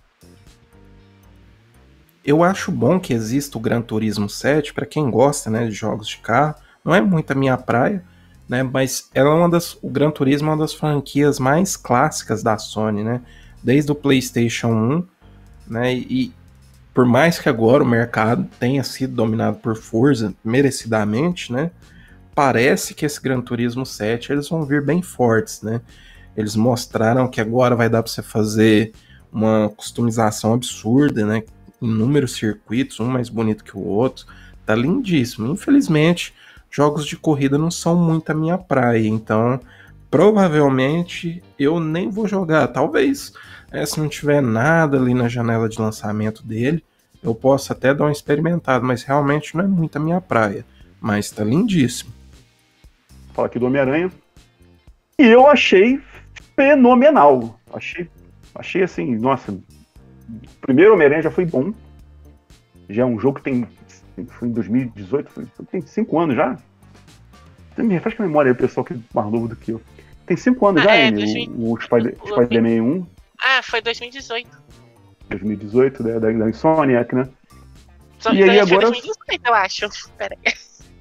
Eu acho bom que exista o Gran Turismo 7 para quem gosta, né, de jogos de carro. Não é muito a minha praia, né, mas ela é o Gran Turismo é uma das franquias mais clássicas da Sony, né, desde o PlayStation 1, né, e por mais que agora o mercado tenha sido dominado por Forza merecidamente, né, parece que esse Gran Turismo 7 eles vão vir bem fortes, né. Eles mostraram que agora vai dar para você fazer uma customização absurda, né, inúmeros circuitos, um mais bonito que o outro, tá lindíssimo. Infelizmente, jogos de corrida não são muito a minha praia, então provavelmente eu nem vou jogar. Talvez, se não tiver nada ali na janela de lançamento dele, eu possa até dar uma experimentada, mas realmente não é muito a minha praia. Mas tá lindíssimo. Fala aqui do Homem-Aranha. E eu achei fenomenal. Achei assim, nossa... O primeiro Homem-Aranha já foi bom. Já é um jogo que foi em 2018, tem 5 anos já. Me refresca a memória aí, o pessoal que é mais novo do que eu. Tem 5 anos já, o Spider-Man 1. Foi 2018. 2018, né, da Insomniac, né? E aí agora... 2018, eu acho. Pera aí.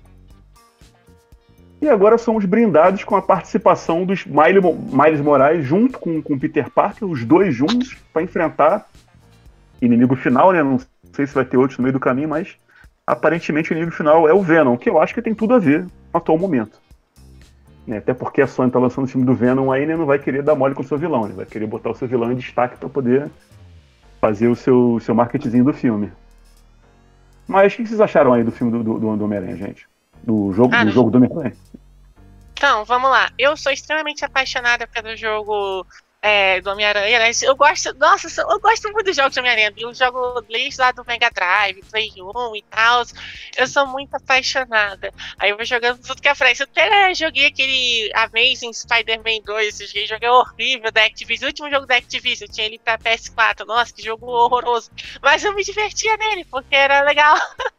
E agora somos brindados com a participação dos Miles Morales junto com o Peter Parker, os dois juntos, para enfrentar inimigo final, né? Não sei se vai ter outros no meio do caminho, mas aparentemente o inimigo final é o Venom, que eu acho que tem tudo a ver no atual momento. Né? Até porque a Sony tá lançando o filme do Venom aí, né? Não vai querer dar mole com o seu vilão, né? Vai querer botar o seu vilão em destaque para poder fazer o seu marketingzinho do filme. Mas o que vocês acharam aí do filme do Homem-Aranha, gente? Do jogo do Homem-Aranha? Então, vamos lá. Eu sou extremamente apaixonada pelo jogo do Homem-Aranha, né? Eu gosto muito dos jogos do Homem-Aranha. Eu jogo desde lá do Mega Drive, Play 1 e tal. Eu sou muito apaixonada. Aí eu vou jogando tudo que aparece. Eu até joguei aquele Amazing Spider-Man 2. Esse jogo é horrível da Activision. O último jogo da Activision, eu tinha ele pra PS4. Nossa, que jogo horroroso. Mas eu me divertia nele, porque era legal.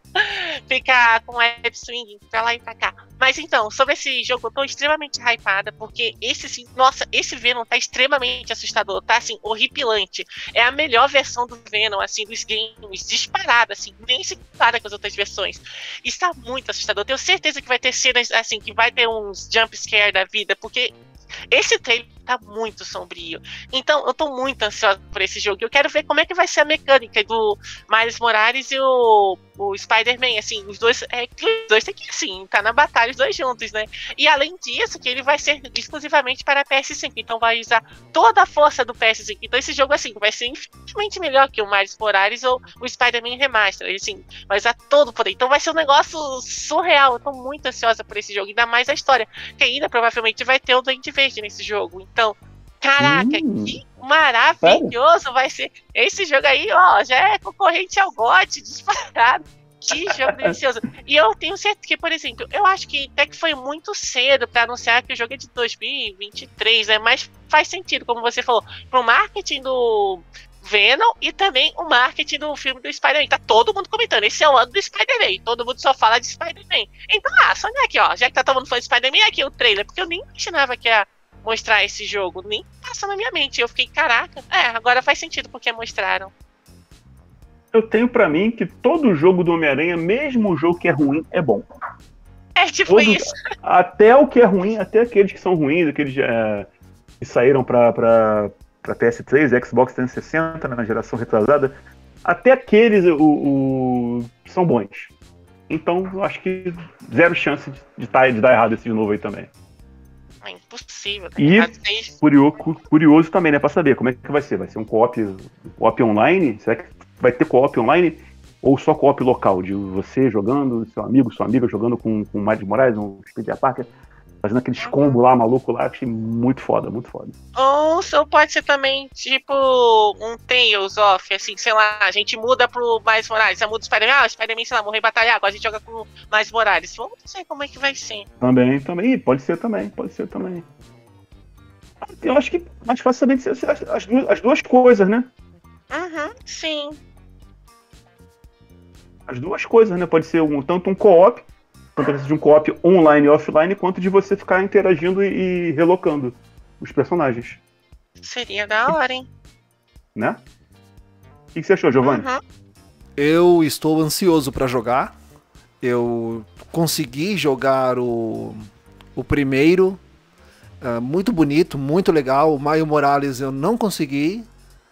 Ficar com web swing pra lá e pra cá. Mas então, sobre esse jogo, eu tô extremamente hypada, porque esse Venom tá extremamente assustador, tá assim, horripilante. É a melhor versão do Venom, assim, dos games, disparada, assim, nem se compara com as outras versões. Está muito assustador. Tenho certeza que vai ter cenas, assim, que vai ter uns jump scare da vida, porque esse trailer tá muito sombrio. Então, eu tô muito ansiosa por esse jogo. Eu quero ver como é que vai ser a mecânica do Miles Morales e o Spider-Man, assim, os dois tem que, assim, tá na batalha os dois juntos, né? E além disso, que ele vai ser exclusivamente para PS5, então vai usar toda a força do PS5. Então esse jogo, assim, vai ser infinitamente melhor que o Miles Morales ou o Spider-Man Remaster, assim, vai usar todo o poder. Então vai ser um negócio surreal. Eu tô muito ansiosa por esse jogo, ainda mais a história, que ainda provavelmente vai ter o Duende Verde nesse jogo. Então, caraca, que maravilhoso vai ser esse jogo aí, ó, já é concorrente ao GOT, disparado. Que jogo delicioso. E eu tenho certeza que, por exemplo, eu acho que até que foi muito cedo pra anunciar que o jogo é de 2023, né? Mas faz sentido, como você falou, pro marketing do Venom e também o marketing do filme do Spider-Man. Tá todo mundo comentando, esse é o ano do Spider-Man, todo mundo só fala de Spider-Man. Então, Sony aqui, ó, já que tá todo mundo falando de Spider-Man, aqui o trailer, porque eu nem imaginava que ia mostrar esse jogo, nem passou na minha mente. Eu fiquei, caraca, agora faz sentido porque mostraram. Eu tenho pra mim que todo jogo do Homem-Aranha, mesmo o jogo que é ruim, é bom. É tipo isso. Até o que é ruim, até aqueles que são ruins, aqueles que saíram pra PS3, Xbox 360, na geração retrasada, até aqueles são bons. Então, eu acho que zero chance de dar errado esse de novo aí também. É impossível. E curioso também, né, pra saber como é que vai ser. Vai ser um co-op online? Será que vai ter co-op online ou só co-op local? De você jogando, seu amigo, sua amiga jogando com o Miles Morales, um Peter Parker? fazendo aqueles combos lá, maluco lá, achei muito foda, muito foda. Ou pode ser também, tipo, um Tales of, assim, sei lá, a gente muda pro Miles Morales, você muda o Spider-Man, o Spider-Man, sei lá, morrer em batalha, agora a gente joga com Miles Morales. Vamos ver como é que vai ser. Também, pode ser também. Eu acho que mais fácil também ser as duas coisas, né? Sim. As duas coisas, né? Pode ser tanto um co-op, tanto de um co-op online e offline, quanto de você ficar interagindo e relocando os personagens. Seria da hora, hein? Né? O que você achou, Giovanni? Eu estou ansioso para jogar. Eu consegui jogar o primeiro. Muito bonito, muito legal. O Miles Morales eu não consegui,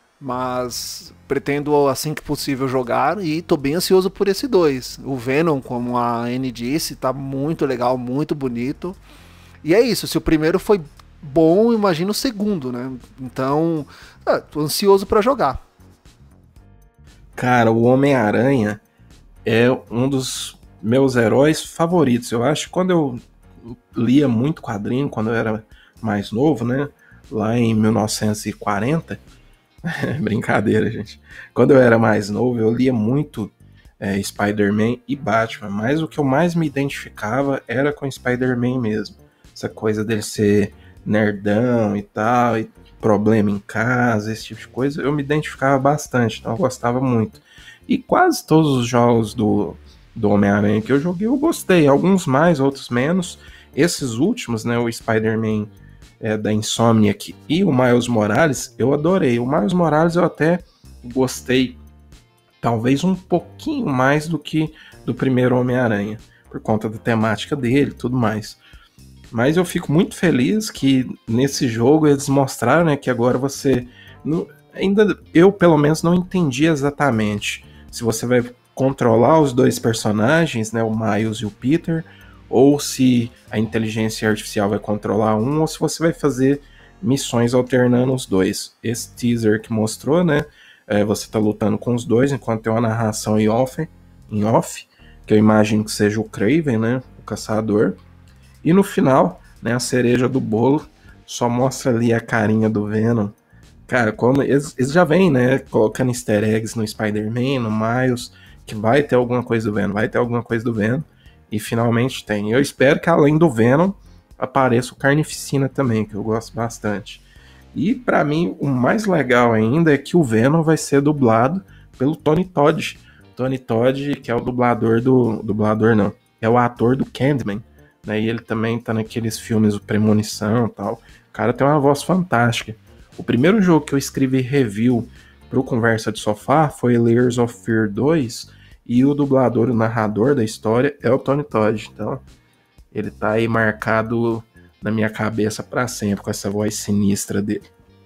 mas pretendo assim que possível jogar e tô bem ansioso por esse 2. O Venom, como a Anne disse, tá muito legal, muito bonito. E é isso, se o primeiro foi bom, imagina o segundo, né? Então, tô ansioso para jogar. Cara, o Homem-Aranha é um dos meus heróis favoritos. Eu acho que quando eu lia muito quadrinho, quando eu era mais novo, né? Lá em 1940. Brincadeira, gente. Quando eu era mais novo, eu lia muito Spider-Man e Batman, mas o que eu mais me identificava era com Spider-Man mesmo. Essa coisa dele ser nerdão e tal, e problema em casa, esse tipo de coisa, eu me identificava bastante, então eu gostava muito. E quase todos os jogos do Homem-Aranha que eu joguei, eu gostei. Alguns mais, outros menos. Esses últimos, né, o Spider-Man da Insomniac e o Miles Morales, eu adorei. O Miles Morales eu até gostei, talvez um pouquinho mais do que do primeiro Homem-Aranha, por conta da temática dele e tudo mais. Mas eu fico muito feliz que nesse jogo eles mostraram, né, que agora você... ainda eu, pelo menos, não entendi exatamente se você vai controlar os dois personagens, né, o Miles e o Peter, ou se a inteligência artificial vai controlar um, ou se você vai fazer missões alternando os dois. Esse teaser que mostrou, né, você tá lutando com os dois, enquanto tem uma narração em off, que eu imagino que seja o Kraven, né, o caçador. E no final, né, a cereja do bolo, só mostra ali a carinha do Venom. Cara, como eles já vêm, né, colocando easter eggs no Spider-Man, no Miles, que vai ter alguma coisa do Venom, e finalmente tem. Eu espero que além do Venom, apareça o Carnificina também, que eu gosto bastante. E pra mim, o mais legal ainda é que o Venom vai ser dublado pelo Tony Todd. Tony Todd, que é o dublador não, é o ator do Candyman, né, e ele também tá naqueles filmes, o Premonição e tal. O cara tem uma voz fantástica. O primeiro jogo que eu escrevi review pro Conversa de Sofá foi Layers of Fear 2, e o dublador, o narrador da história é o Tony Todd. Então, ele tá aí marcado na minha cabeça pra sempre, com essa voz sinistra dele.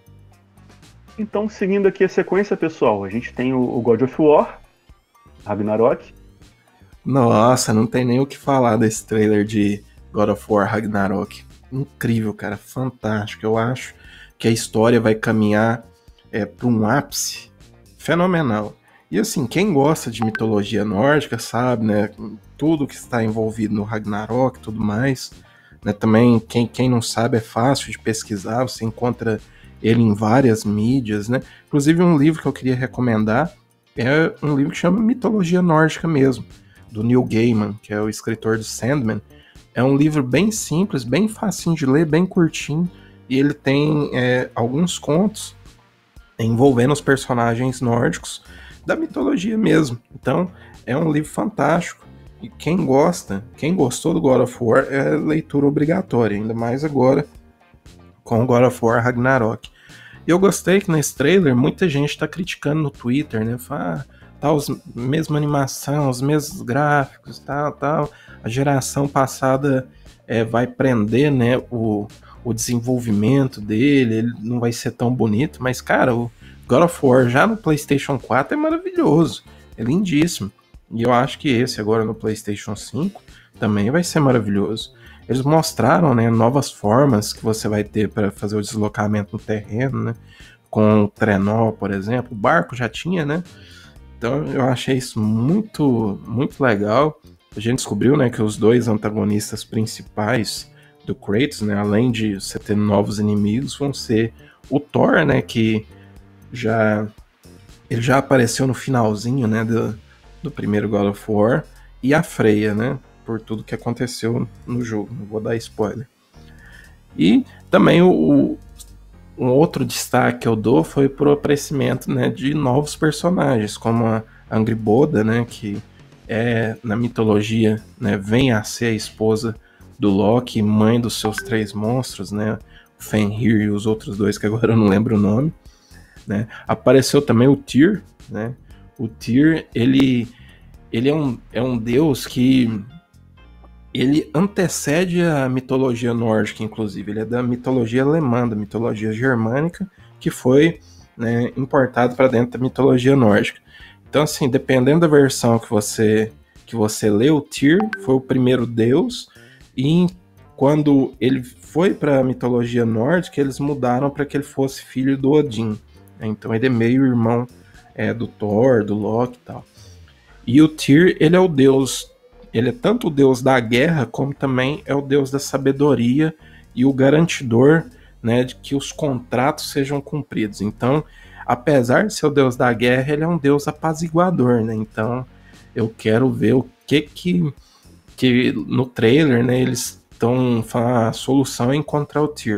Então, seguindo aqui a sequência, pessoal, a gente tem o God of War, Ragnarok. Nossa, não tem nem o que falar desse trailer de God of War Ragnarok. Incrível, cara, fantástico. Eu acho que a história vai caminhar para um ápice fenomenal. E assim, quem gosta de mitologia nórdica sabe, né, tudo que está envolvido no Ragnarok e tudo mais, né, também quem não sabe é fácil de pesquisar, você encontra ele em várias mídias, né, inclusive um livro que eu queria recomendar é um livro que chama Mitologia Nórdica mesmo, do Neil Gaiman, que é o escritor do Sandman. É um livro bem simples, bem facinho de ler, bem curtinho, e ele tem alguns contos envolvendo os personagens nórdicos da mitologia mesmo. Então, é um livro fantástico. E quem gostou do God of War, é leitura obrigatória, ainda mais agora com o God of War Ragnarok. E eu gostei que nesse trailer muita gente está criticando no Twitter, né? Fala, tá a mesma animação, os mesmos gráficos, tal. A geração passada vai prender, né, o desenvolvimento dele, ele não vai ser tão bonito, mas, cara, o God of War já no PlayStation 4 é maravilhoso, é lindíssimo. E eu acho que esse agora no PlayStation 5 também vai ser maravilhoso. Eles mostraram, né, novas formas que você vai ter para fazer o deslocamento no terreno, né, com o trenó, por exemplo. O barco já tinha, né? Então eu achei isso muito, muito legal. A gente descobriu, né, que os dois antagonistas principais do Kratos, né? Além de você ter novos inimigos, vão ser o Thor, né? Que ele já apareceu no finalzinho, né? Do primeiro God of War. E a Freya, né? Por tudo que aconteceu no jogo. Não vou dar spoiler. E também um outro destaque que eu dou foi pro aparecimento, né, de novos personagens, como a Angrboda, né, que na mitologia, né, vem a ser a esposa do Loki, mãe dos seus 3 monstros, né, o Fenrir e os outros 2 que agora eu não lembro o nome, né. Apareceu também o Tyr, né. O Tyr, ele é um deus que ele antecede a mitologia nórdica, inclusive. Ele é da mitologia alemã, da mitologia germânica, que foi, né, importado para dentro da mitologia nórdica. Então, assim, dependendo da versão que você lê, o Tyr foi o primeiro deus, e quando ele foi para a mitologia nórdica, eles mudaram para que ele fosse filho do Odin. Então, ele é meio irmão do Thor, do Loki e tal. E o Tyr, ele é o deus. Ele é tanto o deus da guerra, como também é o deus da sabedoria e o garantidor, né, de que os contratos sejam cumpridos. Então, apesar de ser o deus da guerra, ele é um deus apaziguador, né? Então, eu quero ver o que no trailer, né, eles estão falando, a solução é encontrar o Tyr,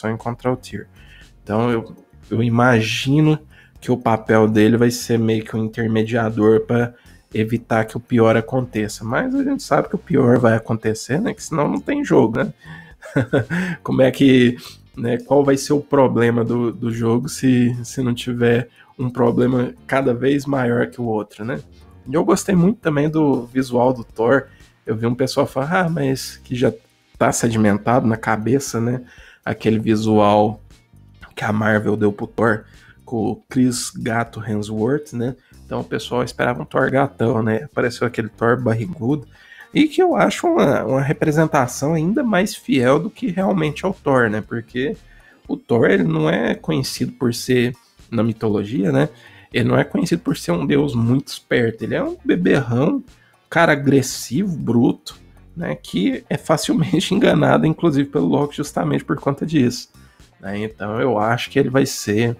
Então, eu imagino que o papel dele vai ser meio que um intermediador para evitar que o pior aconteça, mas a gente sabe que o pior vai acontecer, né? Que senão não tem jogo, né? Como é que, né? Qual vai ser o problema do jogo se não tiver um problema cada vez maior que o outro, né? E eu gostei muito também do visual do Thor. Eu vi um pessoal falar, mas que já tá sedimentado na cabeça, né? Aquele visual que a Marvel deu pro Thor com o Chris Gato Hemsworth, né? Então o pessoal esperava um Thor gatão, né? Apareceu aquele Thor barrigudo. E que eu acho uma representação ainda mais fiel do que realmente é o Thor, né? Porque o Thor, ele não é conhecido por ser, na mitologia, né? Ele não é conhecido por ser um deus muito esperto. Ele é um beberrão, cara agressivo, bruto, né? Que é facilmente enganado, inclusive pelo Loki, justamente por conta disso. Né? Então eu acho que ele vai ser...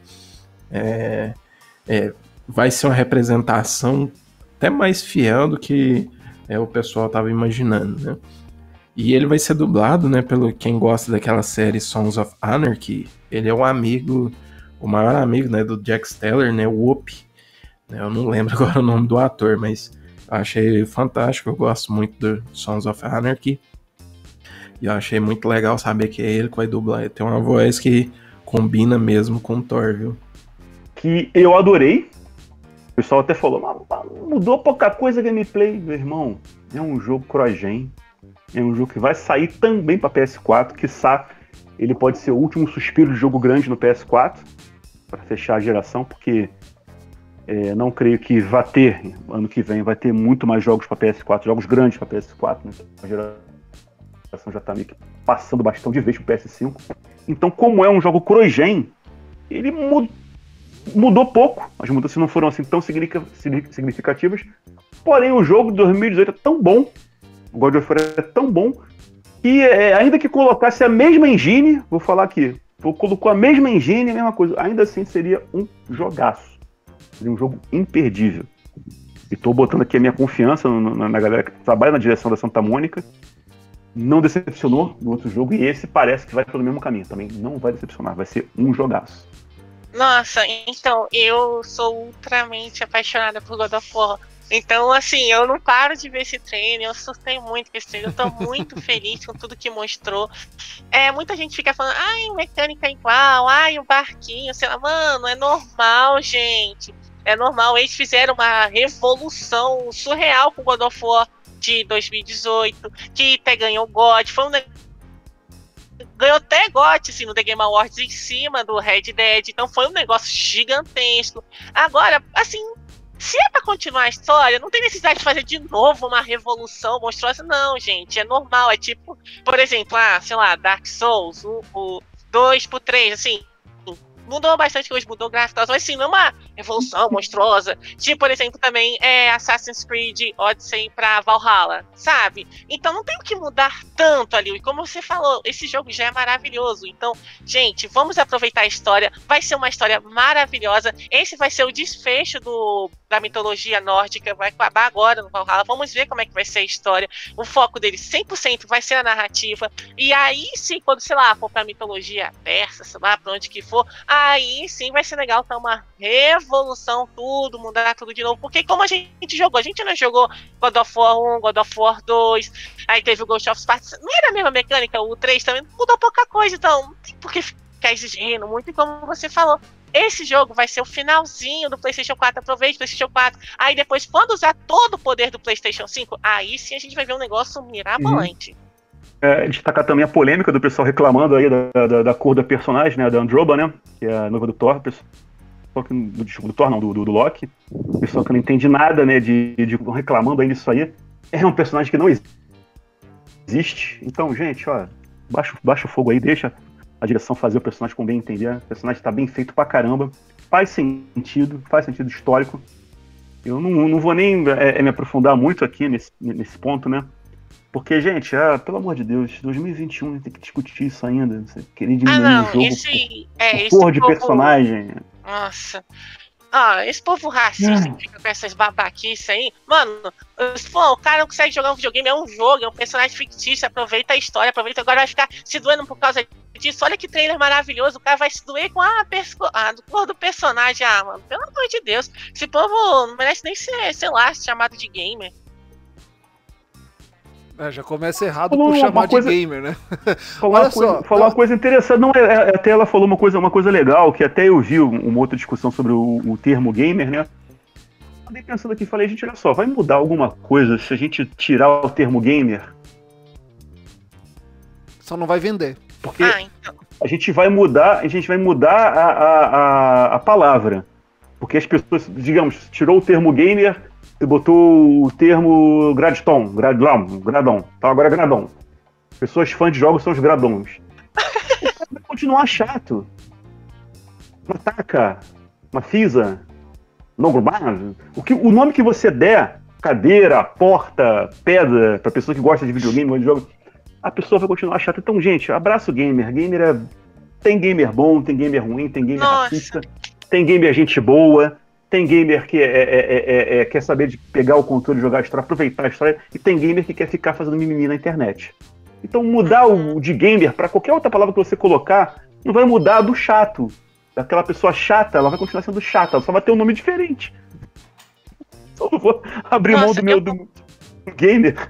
vai ser uma representação até mais fiel do que o pessoal estava imaginando, né? E ele vai ser dublado, né, pelo quem gosta daquela série Sons of Anarchy. Ele é o maior amigo, né, do Jack Steller, né, o Whoopi. Eu não lembro agora o nome do ator, mas eu achei fantástico. Eu gosto muito do Sons of Anarchy. E eu achei muito legal saber que é ele que vai dublar. Ele tem uma voz que combina mesmo com o Thor, viu? Que eu adorei. O pessoal até falou, mas mudou pouca coisa a gameplay. Meu irmão, é um jogo cross-gen. É um jogo que vai sair também para PS4. Quiçá ele pode ser o último suspiro de jogo grande no PS4 para fechar a geração, porque não creio que vá ter, ano que vem, vai ter muito mais jogos para PS4, jogos grandes para PS4. Né? A geração já está meio que passando bastão de vez pro PS5. Então, como é um jogo cross-gen, ele mudou pouco. As mudanças não foram assim tão significativas. Porém, o jogo de 2018 é tão bom, o God of War é tão bom, que ainda que colocasse a mesma engine, vou falar aqui, colocou a mesma engine, a mesma coisa, ainda assim seria um jogaço. Seria um jogo imperdível. E tô botando aqui a minha confiança na galera que trabalha na direção da Santa Mônica. Não decepcionou no outro jogo, e esse parece que vai pelo mesmo caminho. Também não vai decepcionar, vai ser um jogaço. Nossa, então, eu sou ultramente apaixonada por God of War. Então, assim, eu não paro de ver esse trailer, eu surtei muito com esse trailer, eu tô muito feliz com tudo que mostrou. Muita gente fica falando, mecânica igual, o barquinho, sei lá, mano, é normal, gente. É normal, eles fizeram uma revolução surreal com God of War de 2018, que até ganhou God, ganhou até GOT, assim, no The Game Awards em cima do Red Dead, então foi um negócio gigantesco. Agora, assim, se é pra continuar a história, não tem necessidade de fazer de novo uma revolução monstruosa, não, gente, é normal, é tipo, por exemplo, sei lá, Dark Souls, o 2 pro 3, assim, mudou bastante coisa, mudou gráfico, mas assim, não é uma evolução monstruosa. Tipo, por exemplo, também Assassin's Creed Odyssey pra Valhalla, sabe? Então não tem o que mudar tanto ali. E como você falou, esse jogo já é maravilhoso. Então, gente, vamos aproveitar a história. Vai ser uma história maravilhosa. Esse vai ser o desfecho da mitologia nórdica. Vai acabar agora no Valhalla. Vamos ver como é que vai ser a história. O foco dele 100% vai ser a narrativa. E aí sim, quando, sei lá, for pra mitologia persa, sei lá, pra onde que for, aí sim vai ser legal ter uma revolução, tudo, mudar tudo de novo. Porque como a gente jogou, a gente não jogou God of War 1, God of War 2, aí teve o Ghost of Sparta, não era a mesma mecânica, o 3 também mudou pouca coisa, então não tem por que ficar exigindo muito, e como você falou, esse jogo vai ser o finalzinho do PlayStation 4, aproveite o PlayStation 4, aí depois, quando usar todo o poder do PlayStation 5, aí sim a gente vai ver um negócio mirabolante. Destacar também a polêmica do pessoal reclamando aí da cor da personagem, né, da Androba, né, que é a noiva do Thor, do Thor não, do Loki, o pessoal que não entende nada, né, de reclamando aí disso aí, é um personagem que não existe, então, gente, ó, baixa o fogo aí, deixa a direção fazer o personagem com bem entender, o personagem tá bem feito pra caramba, faz sentido histórico, eu não vou nem me aprofundar muito aqui nesse ponto, né, porque, gente, pelo amor de Deus, 2021 tem que discutir isso ainda. Você querer diminuir o jogo por cor de personagem. Nossa. Esse povo racista que fica com essas babaquices aí. Mano, o cara não consegue jogar um videogame, é um jogo, é um personagem fictício, aproveita a história, agora vai ficar se doendo por causa disso. Olha que trailer maravilhoso, o cara vai se doer com a cor do personagem. Mano, pelo amor de Deus. Esse povo não merece nem ser, sei lá, chamado de gamer. Já começa errado por chamar de gamer, né? Falar uma coisa interessante. Não, até ela falou uma coisa legal, que até eu vi uma outra discussão sobre o termo gamer, né? Andei pensando aqui, falei, gente, olha só, vai mudar alguma coisa se a gente tirar o termo gamer? Só não vai vender. Porque a gente vai mudar a palavra. Porque as pessoas, digamos, tirou o termo gamer e botou o termo gradão. Então agora é gradão. Pessoas fãs de jogos são os gradões. Vai continuar chato. Uma taca, uma fisa, o nome que você der, cadeira, porta, pedra, pra pessoa que gosta de videogame, de jogo, a pessoa vai continuar chata. Então, gente, abraço gamer. Tem gamer bom, tem gamer ruim, tem gamer racista, tem gamer gente boa. Tem gamer que quer saber de pegar o controle, jogar a história, aproveitar a história, e tem gamer que quer ficar fazendo mimimi na internet. Então mudar o de gamer para qualquer outra palavra que você colocar, não vai mudar do chato. Aquela pessoa chata, ela vai continuar sendo chata, ela só vai ter um nome diferente. Então eu vou abrir mão do gamer.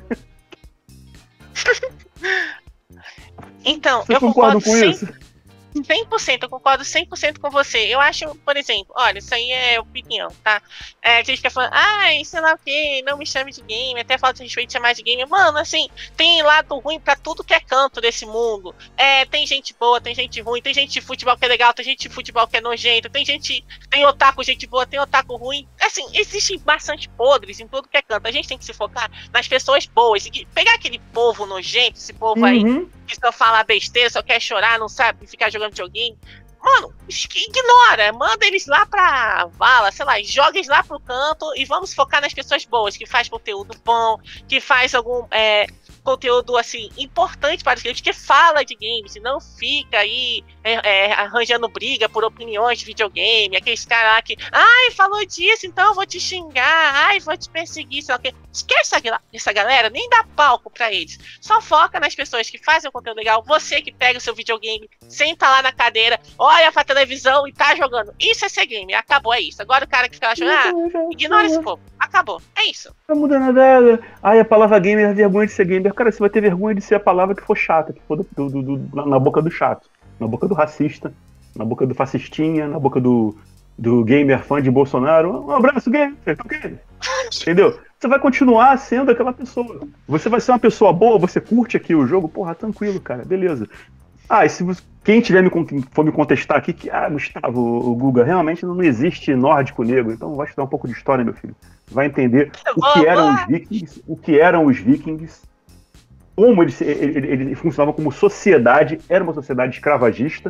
Então, Vocês concordam com isso? 100%, eu concordo 100% com você. Eu acho, por exemplo, olha, isso aí é opinião, tá? A gente fica falando, sei lá o que, não me chame de game, até falta de respeito de chamar de game. Mano, assim, tem lado ruim pra tudo que é canto desse mundo. Tem gente boa, tem gente ruim, tem gente de futebol que é legal, tem gente de futebol que é nojento, tem otaku, gente boa, tem otaku ruim. Assim, existem bastante podres em tudo que é canto. A gente tem que se focar nas pessoas boas. E pegar aquele povo nojento, esse povo aí que só fala besteira, só quer chorar, não sabe ficar jogando videogame. Mano, ignora, manda eles lá pra vala, sei lá, joga eles lá pro canto e vamos focar nas pessoas boas, que faz conteúdo bom, que faz algum conteúdo, assim, importante para os clientes, que fala de games e não fica aí arranjando briga por opiniões de videogame, aqueles caras lá que, falou disso, então eu vou te xingar, vou te perseguir, sei lá o quê. Esquece essa galera, nem dá palco pra eles. Só foca nas pessoas que fazem um conteúdo legal, você que pega o seu videogame, senta lá na cadeira, olha pra televisão e tá jogando. Isso é ser gamer, acabou, é isso. Agora o cara que fica achando, ignora esse povo, acabou, é isso. Não muda nada. A palavra gamer é vergonha de ser gamer. Cara, você vai ter vergonha de ser a palavra que for chata, que for na boca do chato, na boca do racista, na boca do fascistinha, na boca do gamer fã de Bolsonaro. Um abraço, gamer. Entendeu? Você vai continuar sendo aquela pessoa. Você vai ser uma pessoa boa, você curte aqui o jogo, porra, tranquilo, cara, beleza. E se quem for me contestar aqui que, Gustavo, o Guga, realmente não existe nórdico negro, então vai estudar um pouco de história, meu filho. Vai entender o que eram os vikings, como eles funcionavam como sociedade, era uma sociedade escravagista,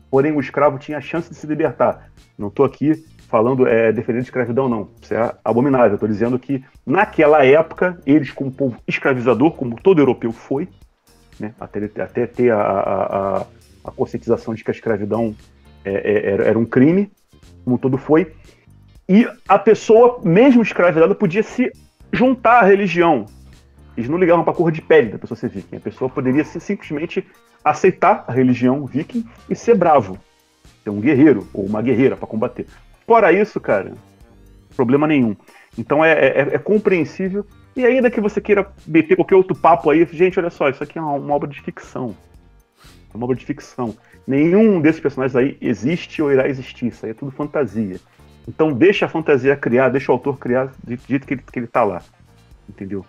porém o escravo tinha a chance de se libertar. Não estou aqui falando defendendo de escravidão, não. Isso é abominável. Estou dizendo que, naquela época, eles, como povo escravizador, como todo europeu foi, né, até ter a conscientização de que a escravidão era um crime, como todo foi, e a pessoa, mesmo escravizada, podia se juntar à religião. Eles não ligavam para a cor de pele da pessoa ser viking. A pessoa poderia simplesmente aceitar a religião viking e ser bravo. Ser um guerreiro ou uma guerreira para combater. Fora isso, cara, problema nenhum. Então é compreensível. E ainda que você queira meter qualquer outro papo aí, gente, olha só, isso aqui é uma obra de ficção. É uma obra de ficção. Nenhum desses personagens aí existe ou irá existir. Isso aí é tudo fantasia. Então deixa a fantasia criar, deixa o autor criar do jeito que ele tá lá. Entendeu?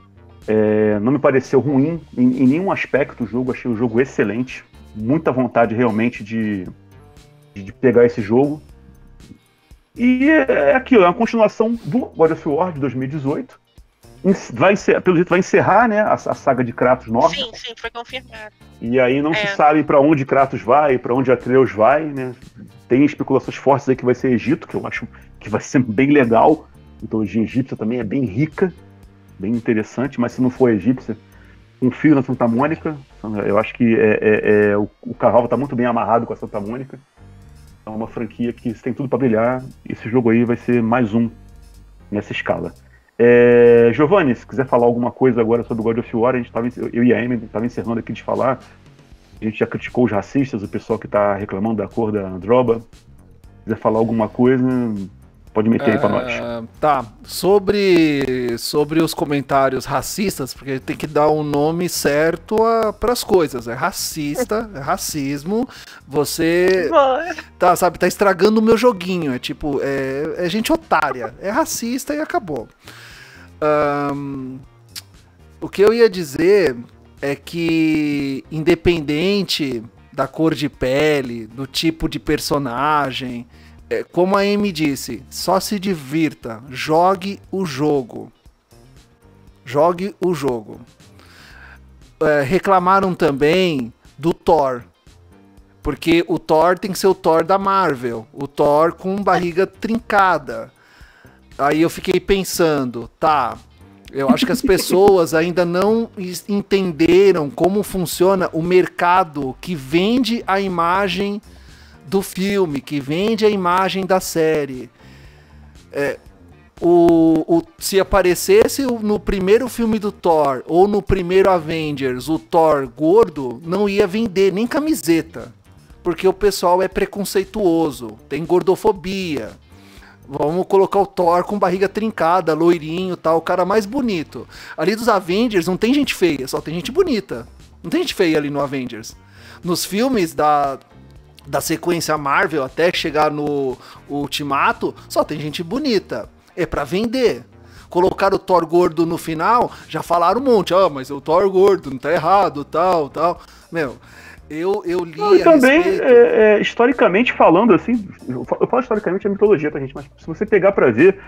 Não me pareceu ruim em nenhum aspecto o jogo. Achei o jogo excelente. Muita vontade realmente de pegar esse jogo. E é aquilo, é uma continuação do God of War de 2018. Pelo jeito vai encerrar, né, a saga de Kratos nórdico. Sim, foi confirmado. E aí não se sabe para onde Kratos vai, para onde Atreus vai, né? Tem especulações fortes aí que vai ser Egito, que eu acho que vai ser bem legal. A mitologia egípcia também é bem rica, bem interessante, mas se não for egípcia, confio na Santa Mônica. Eu acho que o cavalo está muito bem amarrado com a Santa Mônica. É uma franquia que tem tudo para brilhar. Esse jogo aí vai ser mais um nessa escala. Giovanni, se quiser falar alguma coisa agora sobre o God of War, eu e a Amy estava encerrando aqui de falar. A gente já criticou os racistas, o pessoal que está reclamando da cor da Androba. Se quiser falar alguma coisa, pode meter aí para nós. Tá, sobre os comentários racistas, porque tem que dar um nome certo para as coisas. É racista, é racismo. Você tá estragando o meu joguinho. É tipo, é gente otária. É racista e acabou. O que eu ia dizer é que, independente da cor de pele, do tipo de personagem, como a Amy disse, só se divirta, jogue o jogo. Jogue o jogo. Reclamaram também do Thor, porque o Thor tem que ser o Thor da Marvel, o Thor com barriga trincada. Aí eu fiquei pensando, eu acho que as pessoas ainda não entenderam como funciona o mercado que vende a imagem do filme, que vende a imagem da série. Se aparecesse no primeiro filme do Thor ou no primeiro Avengers o Thor gordo, não ia vender nem camiseta, porque o pessoal é preconceituoso, tem gordofobia. Vamos colocar o Thor com barriga trincada, loirinho, tal, o cara mais bonito. Ali dos Avengers não tem gente feia, só tem gente bonita. Não tem gente feia ali no Avengers. Nos filmes da sequência Marvel, até chegar no Ultimato, só tem gente bonita. É pra vender. Colocar o Thor gordo no final, já falaram um monte. Mas o Thor gordo, não tá errado, tal. Meu, eu li e também, historicamente falando, assim, eu falo historicamente a mitologia, tá, gente? Mas se você pegar pra ver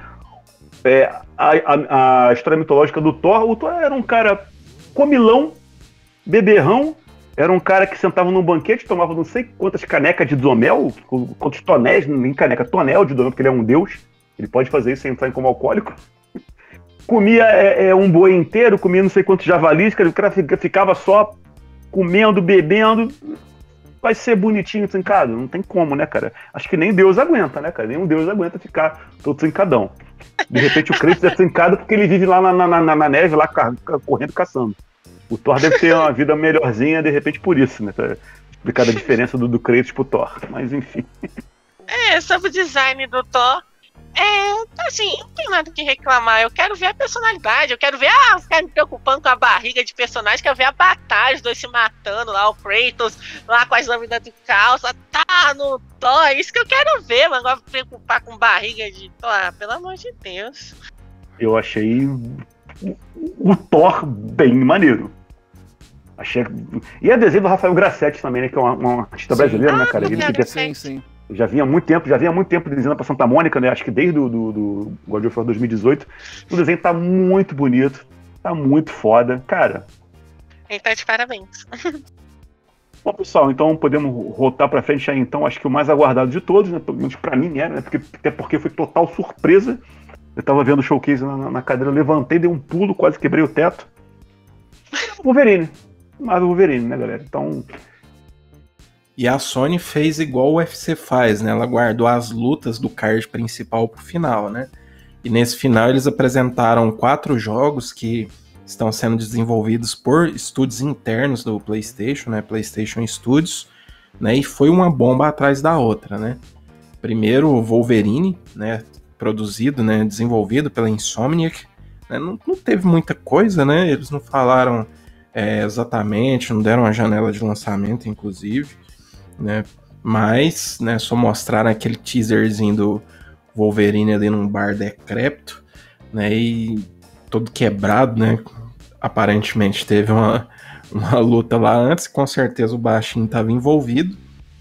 a história mitológica do Thor, o Thor era um cara comilão, beberrão, era um cara que sentava num banquete, tomava não sei quantas canecas de Hidromel, quantos tonéis, nem caneca, tonel de Hidromel, porque ele é um deus, ele pode fazer isso sem entrar em como alcoólico. Comia um boi inteiro, comia não sei quantos javalis, o cara ficava só comendo, bebendo. Vai ser bonitinho trincado? Não tem como, né, cara? Acho que nem Deus aguenta, né, cara? Nenhum Deus aguenta ficar todo trincadão. De repente o Kratos é trincado porque ele vive lá na neve, lá correndo, caçando. O Thor deve ter uma vida melhorzinha, de repente, por isso, né? Pra explicar a diferença do Kratos pro Thor. Mas, enfim. Sobre o design do Thor, assim, não tem nada que reclamar. Eu quero ver a personalidade, eu quero ver, ficar me preocupando com a barriga de personagem, quero ver a batalha, os dois se matando lá, o Kratos lá com as lâminas de calça, no Thor, é isso que eu quero ver, mas agora me preocupar com barriga de Thor, pelo amor de Deus. Eu achei o Thor bem maneiro. Achei... E a desenho do Rafael Grassetti também, né, que é um artista brasileiro, né, cara? Ele que sim. Já vinha há muito tempo desenhando pra Santa Mônica, né? Acho que desde do God of War 2018. O desenho tá muito bonito, tá muito foda. Cara, Ele tá de parabéns. Bom, pessoal, então podemos rotar pra frente aí, então, acho que o mais aguardado de todos, né? Pelo menos pra mim era, né? Até porque foi total surpresa. Eu tava vendo o showcase na cadeira, eu levantei, dei um pulo, quase quebrei o teto. Wolverine. Mas o Wolverine, né, galera? Então, E a Sony fez igual o UFC faz, né? Ela guardou as lutas do card principal pro final, né? E nesse final eles apresentaram 4 jogos que estão sendo desenvolvidos por estúdios internos do PlayStation, né? PlayStation Studios, né? E foi uma bomba atrás da outra, né? Primeiro o Wolverine, né? Produzido, né? Desenvolvido pela Insomniac. Né? Não teve muita coisa, né? Eles não falaram exatamente, não deram uma janela de lançamento, inclusive, né? Mas, né? Só mostraram aquele teaserzinho do Wolverine ali num bar decrépito, né? E todo quebrado, né? Aparentemente teve uma luta lá antes, com certeza o baixinho estava envolvido.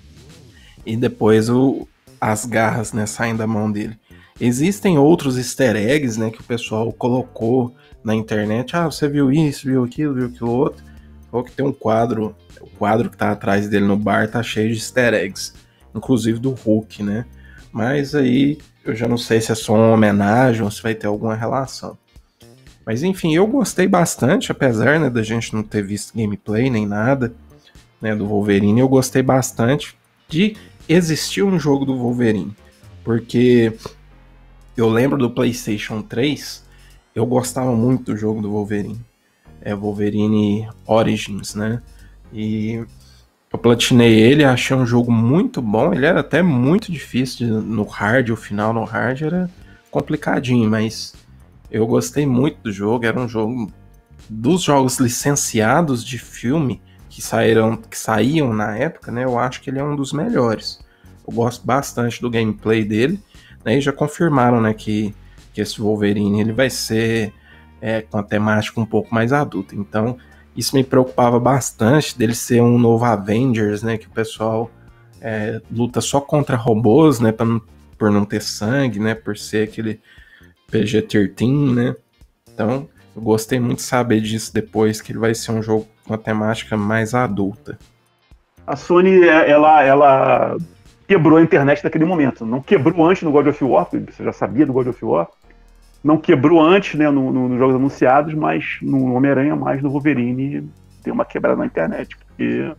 E depois as garras, né, saem da mão dele. Existem outros easter eggs, né, que o pessoal colocou na internet. Ah, você viu isso, viu aquilo outro. Ou que tem um quadro, o quadro que tá atrás dele no bar tá cheio de easter eggs, inclusive do Hulk, né? Mas aí eu já não sei se é só uma homenagem ou se vai ter alguma relação. Mas enfim, eu gostei bastante, apesar, né, da gente não ter visto gameplay nem nada, né, do Wolverine. Eu gostei bastante de existir um jogo do Wolverine, porque eu lembro do PlayStation 3, eu gostava muito do jogo do Wolverine. Wolverine Origins, né? E eu platinei ele, achei um jogo muito bom. Ele era até muito difícil no hard, o final no hard era complicadinho, mas eu gostei muito do jogo. Era um jogo dos jogos licenciados de filme que saíam na época, né? Eu acho que ele é um dos melhores. Eu gosto bastante do gameplay dele, né? E já confirmaram, né, que esse Wolverine ele vai ser com a temática um pouco mais adulta. Então, isso me preocupava bastante dele ser um novo Avengers, né? Que o pessoal luta só contra robôs, né? Por não ter sangue, né? Por ser aquele PG-13, né? Então, eu gostei muito de saber disso depois, que ele vai ser um jogo com a temática mais adulta. a Sony, ela quebrou a internet naquele momento. Não quebrou antes no God of War, porque você já sabia do God of War. Não quebrou antes, né, nos jogos anunciados, mas no Homem-Aranha, mais no Wolverine, tem uma quebrada na internet, porque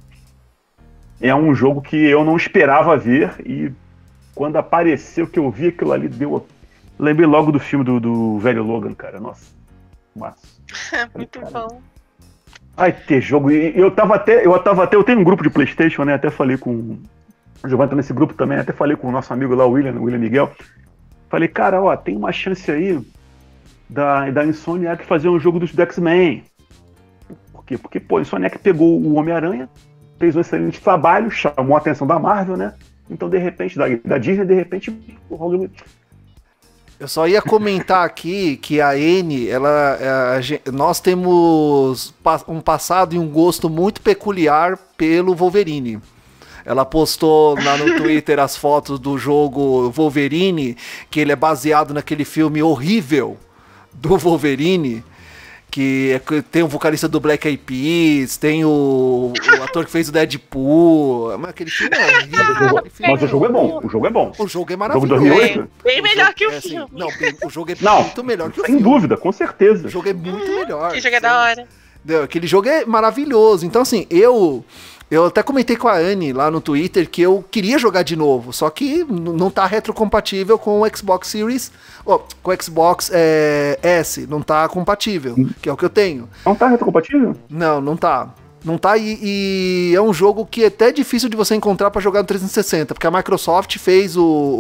é um jogo que eu não esperava ver, e quando apareceu que eu vi aquilo ali, lembrei logo do filme do velho Logan, cara. Nossa, massa. Muito bom. Ai, ter jogo. E eu tenho um grupo de PlayStation, né? Até falei com o Giovanni tá nesse grupo também, até falei com o nosso amigo lá, o William Miguel. Falei, cara, ó, tem uma chance aí da Insomniac fazer um jogo dos X-Men. Por quê? Porque, pô, a Insomniac pegou o Homem-Aranha, fez um excelente trabalho, chamou a atenção da Marvel, né? Então, de repente, da Disney, de repente, o Hollywood... Eu só ia comentar aqui que a N, nós temos um passado e um gosto muito peculiar pelo Wolverine. Ela postou lá no Twitter as fotos do jogo Wolverine, que ele é baseado naquele filme horrível do Wolverine, que tem o vocalista do Black Eyed Peas, tem o ator que fez o Deadpool. Mas aquele filme é horrível. Mas o jogo é bom, o jogo é bom. O jogo é O maravilhoso. jogo 2008? Bem melhor que o assim, filme. não, o jogo é Não, muito melhor que o sem filme. dúvida, com certeza. O jogo é muito melhor. Que jogo é da hora. Aquele jogo é maravilhoso. Então, assim, eu até comentei com a Anne lá no Twitter que eu queria jogar de novo, só que não tá retrocompatível com o Xbox Series, com o Xbox S, não tá compatível, que é o que eu tenho. Não tá retrocompatível? Não tá. Não tá, e é um jogo que é até difícil de você encontrar pra jogar no 360, porque a Microsoft fez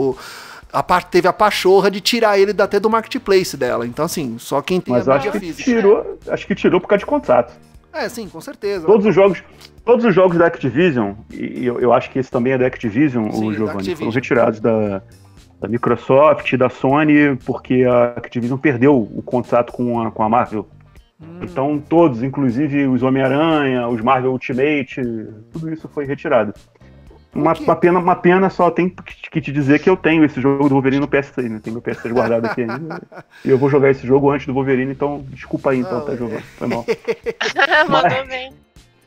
teve a pachorra de tirar ele até do marketplace dela. Então, assim, só quem tem Mas a acho mídia que física. acho que tirou por causa de contrato. Sim, com certeza. Todos os jogos da Activision, e eu acho que esse também é da Activision, Sim, o da Giovanni, Activision. foram retirados da Microsoft, da Sony, porque a Activision perdeu o contrato com a Marvel. Então todos, inclusive os Homem-Aranha, os Marvel Ultimate, tudo isso foi retirado. Uma pena, só tem que te dizer que eu tenho esse jogo do Wolverine no PS3, né? Tenho meu PS3 guardado aqui ainda. E eu vou jogar esse jogo antes do Wolverine, então desculpa aí, então, tá jogando. Foi mal. Mandou bem.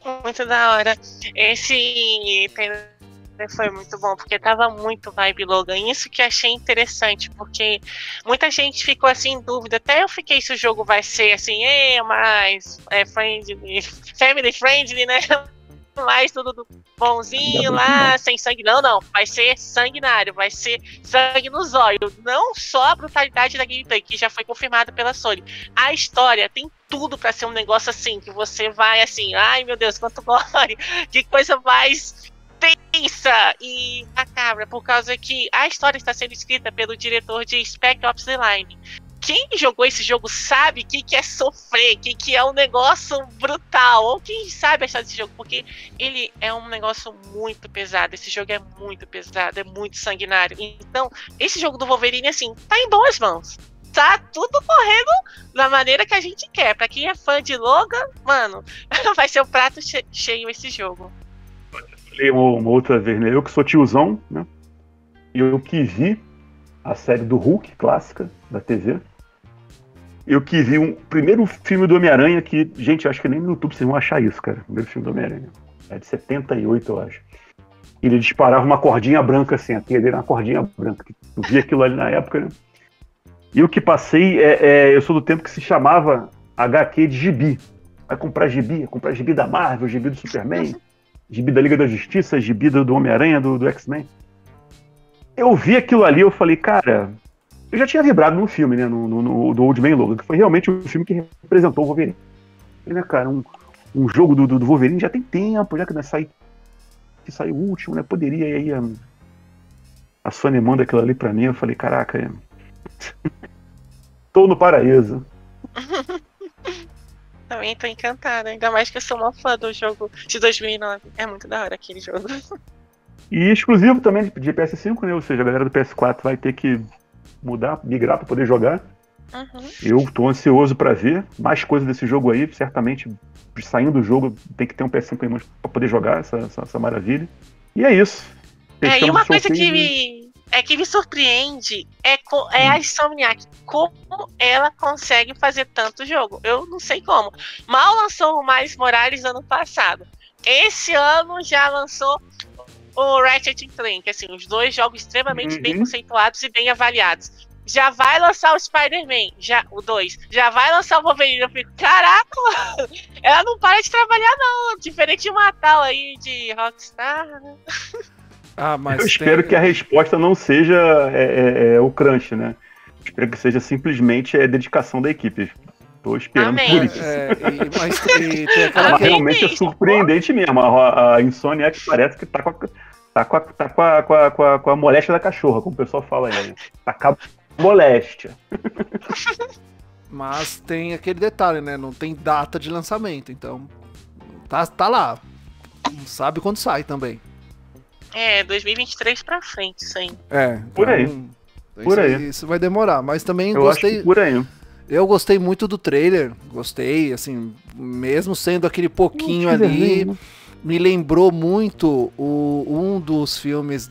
Muito da hora. Esse trailer foi muito bom, porque tava muito vibe Logan. Isso que achei interessante, porque muita gente ficou assim em dúvida. Até eu fiquei se o jogo vai ser assim, mais friendly, family friendly, né? Mais tudo bonzinho lá, sem sangue. Não. Vai ser sanguinário, vai ser sangue nos olhos. Não só a brutalidade da gameplay, que já foi confirmada pela Sony. A história tem tudo pra ser um negócio assim, que você vai assim, ai meu Deus, quanto gore, que coisa mais tensa e macabra, por causa que a história está sendo escrita pelo diretor de Spec Ops The Line. Quem jogou esse jogo sabe o que é sofrer, o que é um negócio brutal, ou quem sabe a história desse jogo, porque ele é um negócio muito pesado, esse jogo é muito pesado, é muito sanguinário. Então, esse jogo do Wolverine, assim, tá em boas mãos. Tá tudo correndo da maneira que a gente quer. Pra quem é fã de Logan, mano, vai ser um prato cheio esse jogo. Falei uma outra vez, né? Eu que sou tiozão, né? Eu que vi a série do Hulk, clássica, da TV. Eu que vi o primeiro filme do Homem-Aranha, que, gente, acho que nem no YouTube vocês vão achar isso, cara. O primeiro filme do Homem-Aranha. É de 78, eu acho. Ele disparava uma cordinha branca, assim, a teia dele era uma cordinha branca. Eu vi aquilo ali na época, né? E o que passei, eu sou do tempo que se chamava HQ de gibi. Vai comprar gibi da Marvel, gibi do Superman, gibi da Liga da Justiça, gibi do Homem-Aranha, do X-Men. Eu vi aquilo ali, eu falei, cara, eu já tinha vibrado no filme, né, do Old Man Logan, que foi realmente o filme que representou o Wolverine. E, né, cara, um jogo do Wolverine já tem tempo, já que saiu o último, né, poderia, e aí a Sony manda aquilo ali pra mim, eu falei, caraca, tô no paraíso. Também tô encantada, ainda mais que eu sou uma fã do jogo de 2009. É muito da hora aquele jogo. E exclusivo também de PS5, né? Ou seja, a galera do PS4 vai ter que migrar para poder jogar. Uhum. Eu tô ansioso para ver mais coisas desse jogo aí. Certamente, saindo do jogo, tem que ter um PS5 em mãos para poder jogar essa maravilha. E é isso. E uma coisa que me surpreende é a Insomniac. Como ela consegue fazer tanto jogo? Eu não sei como. Mal lançou o Miles Morales ano passado. Esse ano já lançou o Ratchet & Clank. Assim, os dois jogos extremamente bem conceituados e bem avaliados. Já vai lançar o Spider-Man, o 2. Já vai lançar o Wolverine. Eu fico, caraca, ela não para de trabalhar não. Diferente de uma tal aí de Rockstar, né? Mas eu espero que a resposta não seja o crunch, né? Espero que seja simplesmente a dedicação da equipe. Tô esperando por isso. Mas realmente é surpreendente mesmo. A Insomniac parece que tá com a moléstia da cachorra, como o pessoal fala aí. Né? Tá com a moléstia. Mas tem aquele detalhe, né? Não tem data de lançamento, então tá lá. Não sabe quando sai também. 2023 pra frente, isso aí. Por aí. Por aí. Isso vai demorar, mas também eu gostei. Acho que por aí. Eu gostei muito do trailer, gostei, assim, mesmo sendo aquele pouquinho ali, me lembrou muito um dos filmes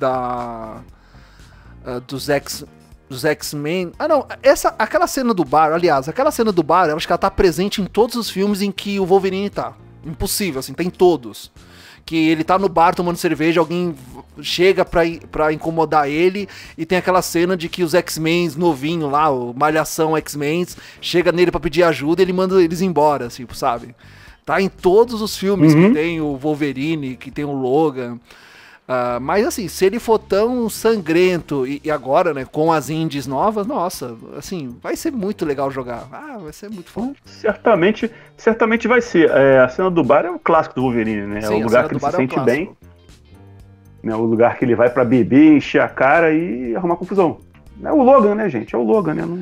dos X-Men. Não, aquela cena do bar, aliás, eu acho que ela tá presente em todos os filmes em que o Wolverine tá. Impossível, assim, tem todos. Que ele tá no bar tomando cerveja, alguém chega pra incomodar ele, e tem aquela cena de que os X-Men novinho lá, o Malhação X-Men, chega nele pra pedir ajuda e ele manda eles embora, tipo, sabe? Tá em todos os filmes que tem o Wolverine, que tem o Logan. Mas assim, se ele for tão sangrento e agora, né, com as indies novas, nossa, assim, vai ser muito legal jogar. Vai ser muito foda. Certamente vai ser. A cena do bar é o clássico do Wolverine, né? Sim, é o lugar que ele se sente bem. Né? O lugar que ele vai pra beber, encher a cara e arrumar confusão. É o Logan, né, gente? É o Logan, né?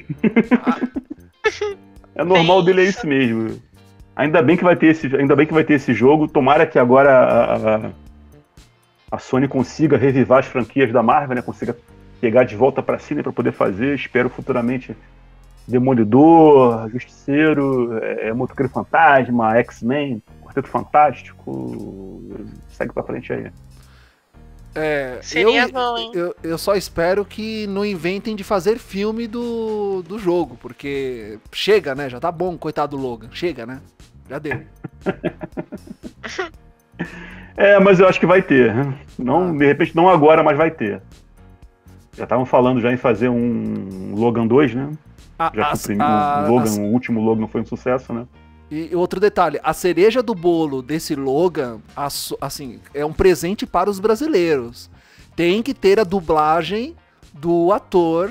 É normal dele, é isso mesmo. Ainda bem que vai ter esse jogo. Tomara que agora a Sony consiga revivar as franquias da Marvel, né? Consiga pegar de volta pra si, né? Pra poder fazer. Espero futuramente Demolidor, Justiceiro, Motoqueiro Fantasma, X-Men, Quarteto Fantástico. Segue pra frente aí. Seria bom, hein? Eu só espero que não inventem de fazer filme do jogo, porque chega, né? Já tá bom, coitado do Logan. Chega, né? Já deu. Mas eu acho que vai ter. Não, de repente não agora, mas vai ter. Já estavam falando já em fazer um Logan 2, né? Já que o último Logan foi um sucesso, né? E outro detalhe, a cereja do bolo desse Logan, assim, é um presente para os brasileiros. Tem que ter a dublagem do ator,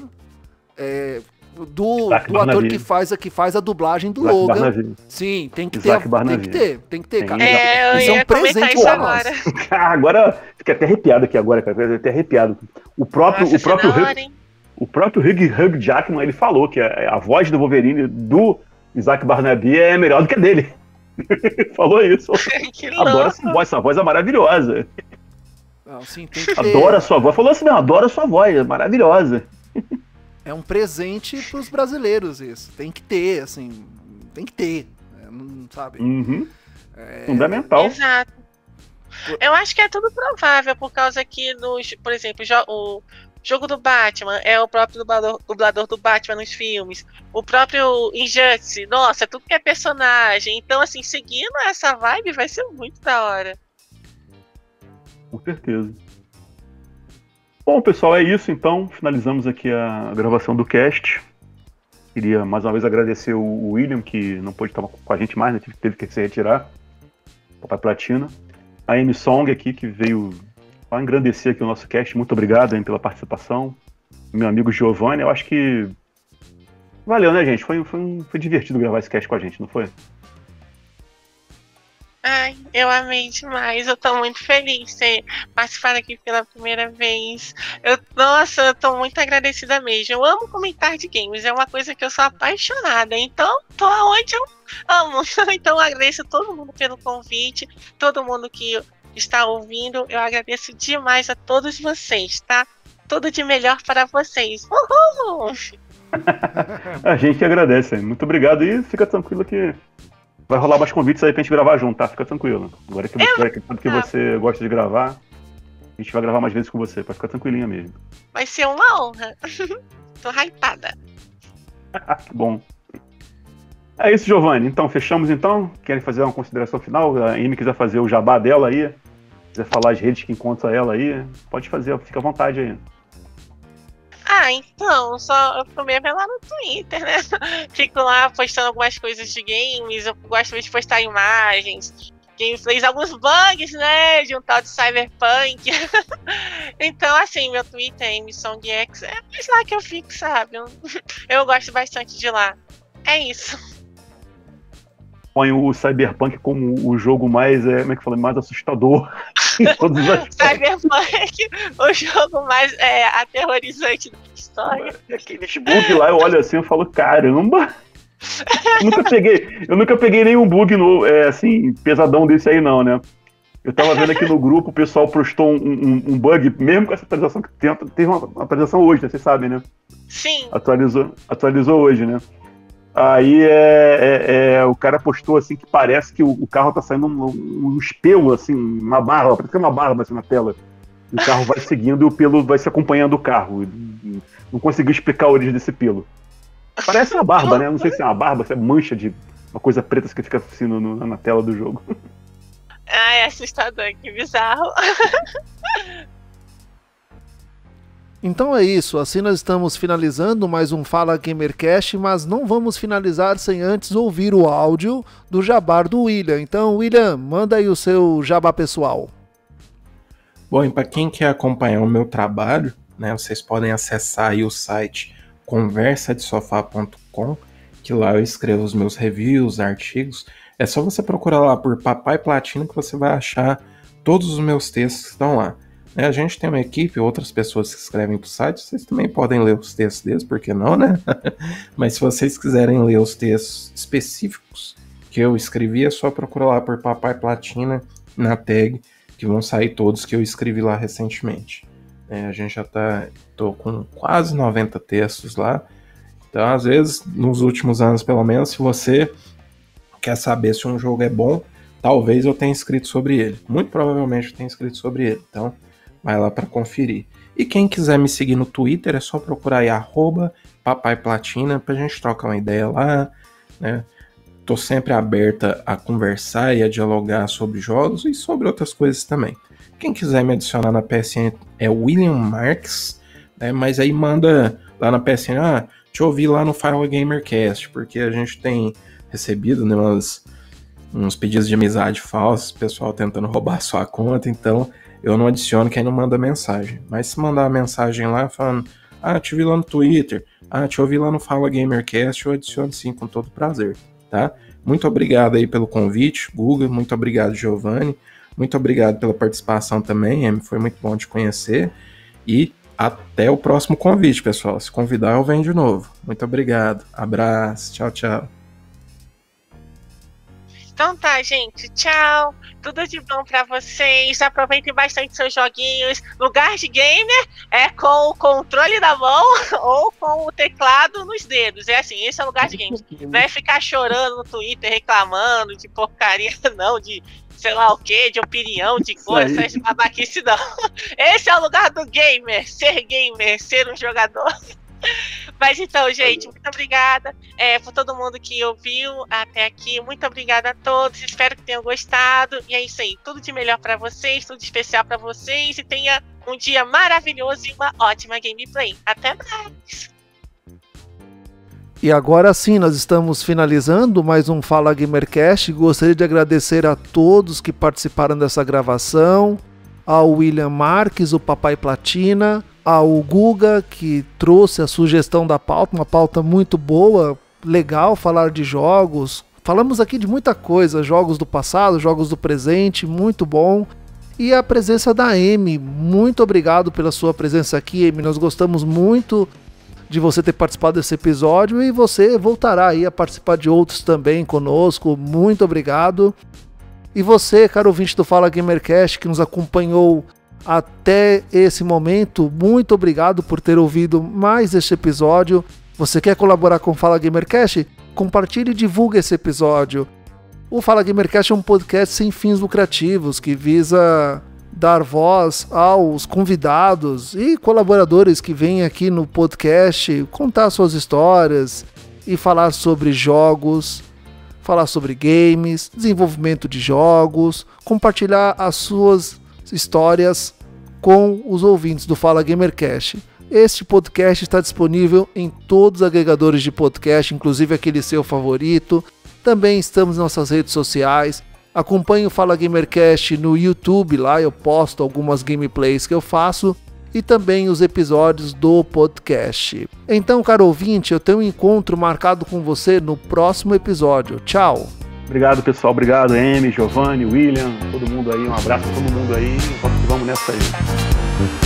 do ator que faz a dublagem do Isaac Logan. Barnaby. Sim, tem que Isaac ter, Barnaby. tem que ter, cara. Eu Isso é um ia comentar presente isso pra agora. nós. Agora, fiquei até arrepiado aqui agora, cara. Fiquei até arrepiado. O próprio Hugh Jackman, ele falou que a voz do Wolverine do Isaac Barnaby é melhor do que a dele. Falou isso. Que Adoro louco. essa voz é maravilhosa. Não, sim, tem que ter. Adoro a sua voz. Falou assim mesmo, adoro a sua voz, é maravilhosa. É um presente pros brasileiros isso. Tem que ter, assim, tem que ter. Não sabe? Uhum. Fundamental. Exato. Eu acho que é tudo provável, por causa que, por exemplo, o jogo do Batman é o próprio dublador do Batman nos filmes. O próprio Injustice, nossa, tudo que é personagem. Então, assim, seguindo essa vibe vai ser muito da hora. Com certeza. Bom, pessoal, é isso então. Finalizamos aqui a gravação do cast. Queria mais uma vez agradecer o William, que não pôde estar com a gente mais, né? Teve que se retirar. Papai Platina. A Amy Song aqui, que veio para engrandecer aqui o nosso cast. Muito obrigado aí pela participação. Meu amigo Giovanni, eu acho que valeu, né, gente? Foi divertido gravar esse cast com a gente, não foi? Ai, eu amei demais. Eu tô muito feliz de ter participado aqui pela primeira vez. Nossa, eu tô muito agradecida mesmo. Eu amo comentar de games, é uma coisa que eu sou apaixonada. Então, tô aonde eu amo. Então, eu agradeço todo mundo pelo convite, todo mundo que está ouvindo. Eu agradeço demais a todos vocês, tá? Tudo de melhor para vocês. Uhul! A gente agradece. Muito obrigado e fica tranquilo que vai rolar mais convites aí pra gente gravar junto, tá? Fica tranquilo. Agora que você gosta de gravar, a gente vai gravar mais vezes com você, pra ficar tranquilinha mesmo. Vai ser uma honra. Tô hypada. Que bom. É isso, Giovanni. Então, fechamos então? Querem fazer uma consideração final? A Amy quiser fazer o jabá dela aí, quiser falar as redes que encontra ela aí, pode fazer, fica à vontade aí. Então, eu mesmo é lá no Twitter, né? Fico lá postando algumas coisas de games, eu gosto de postar imagens, gameplays, alguns bugs, né? De um tal de Cyberpunk. Então, assim, meu Twitter é MSongX, é mais lá que eu fico, sabe? Eu gosto bastante de lá. É isso. Põe o Cyberpunk como o jogo mais, como é que fala, mais assustador. Cyberpunk, o jogo mais aterrorizante da história. Aqueles bugs lá, eu olho assim e falo, caramba! Eu nunca peguei nenhum bug assim, pesadão desse aí não, né? Eu tava vendo aqui no grupo, o pessoal postou um bug, mesmo com essa atualização que teve uma atualização hoje, né? Vocês sabem, né? Sim. Atualizou hoje, né? Aí o cara postou assim que parece que o carro tá saindo um espelho, assim, uma barba, parece que é uma barba assim na tela. E o carro vai seguindo e o pelo vai se acompanhando o carro. Não conseguiu explicar a origem desse pelo. Parece uma barba, né? Não sei se é uma barba, se é mancha de uma coisa preta que fica assim na tela do jogo. É assustador, que bizarro. Então é isso, assim nós estamos finalizando mais um Fala Gamercast, mas não vamos finalizar sem antes ouvir o áudio do jabá do William. Então, William, manda aí o seu jabá pessoal. Bom, e para quem quer acompanhar o meu trabalho, né, vocês podem acessar aí o site conversadesofá.com, que lá eu escrevo os meus reviews, artigos. É só você procurar lá por Papai Platina que você vai achar todos os meus textos que estão lá. A gente tem uma equipe, outras pessoas que escrevem para o site, vocês também podem ler os textos deles, por que não, né? Mas se vocês quiserem ler os textos específicos que eu escrevi, é só procurar lá por Papai Platina na tag, que vão sair todos que eu escrevi lá recentemente. A gente já tô com quase 90 textos lá, então às vezes, nos últimos anos pelo menos, se você quer saber se um jogo é bom, talvez eu tenha escrito sobre ele. Muito provavelmente eu tenha escrito sobre ele, então vai lá para conferir. E quem quiser me seguir no Twitter, é só procurar aí @papaiplatina pra gente trocar uma ideia lá, né? tô sempre aberta a conversar e a dialogar sobre jogos e sobre outras coisas também. Quem quiser me adicionar na PSN é William Marques, né? Mas aí manda lá na PSN, te ouvir lá no Fala Gamercast, porque a gente tem recebido, né, uns pedidos de amizade falsos, pessoal tentando roubar sua conta, então eu não adiciono quem não manda mensagem. Mas se mandar mensagem lá falando, te vi lá no Twitter, te ouvi lá no Fala Gamercast, eu adiciono sim, com todo prazer, tá? Muito obrigado aí pelo convite, Guga, muito obrigado, Giovanni, muito obrigado pela participação também, Emi, foi muito bom te conhecer, e até o próximo convite, pessoal. Se convidar, eu venho de novo. Muito obrigado, abraço, tchau, tchau. Então tá, gente, tchau, tudo de bom pra vocês, aproveitem bastante seus joguinhos. Lugar de gamer é com o controle da mão ou com o teclado nos dedos, é assim, esse é o lugar de gamer. Não é ficar chorando no Twitter, reclamando de porcaria não, de sei lá o que, de opinião, de coisa, essas babaquice não. Esse é o lugar do gamer, ser um jogador. Mas então, gente, muito obrigada por todo mundo que ouviu até aqui. Muito obrigada a todos. Espero que tenham gostado. E é isso aí. Tudo de melhor pra vocês, tudo de especial pra vocês. E tenha um dia maravilhoso e uma ótima gameplay. Até mais! E agora sim, nós estamos finalizando mais um Fala Gamercast. Gostaria de agradecer a todos que participaram dessa gravação, ao William Marques, o Papai Platina, ao Guga, que trouxe a sugestão da pauta, uma pauta muito boa, legal falar de jogos. Falamos aqui de muita coisa, jogos do passado, jogos do presente, muito bom. E a presença da Emi, muito obrigado pela sua presença aqui, Emi, nós gostamos muito de você ter participado desse episódio e você voltará aí a participar de outros também conosco, muito obrigado. E você, caro ouvinte do Fala Gamercast, que nos acompanhou até esse momento, muito obrigado por ter ouvido mais este episódio. Você quer colaborar com o Fala Gamercast? Compartilhe e divulgue esse episódio. O Fala Gamercast é um podcast sem fins lucrativos que visa dar voz aos convidados e colaboradores que vêm aqui no podcast contar suas histórias e falar sobre jogos, falar sobre games, desenvolvimento de jogos, compartilhar as suas histórias com os ouvintes do Fala Gamercast. Este podcast está disponível em todos os agregadores de podcast, inclusive aquele seu favorito. Também estamos nas nossas redes sociais. Acompanhe o Fala Gamercast no YouTube, lá eu posto algumas gameplays que eu faço e também os episódios do podcast. Então, caro ouvinte, eu tenho um encontro marcado com você no próximo episódio. Tchau! Obrigado, pessoal. Obrigado, Emi, Giovanni, William, todo mundo aí. Um abraço a todo mundo aí. Vamos nessa aí.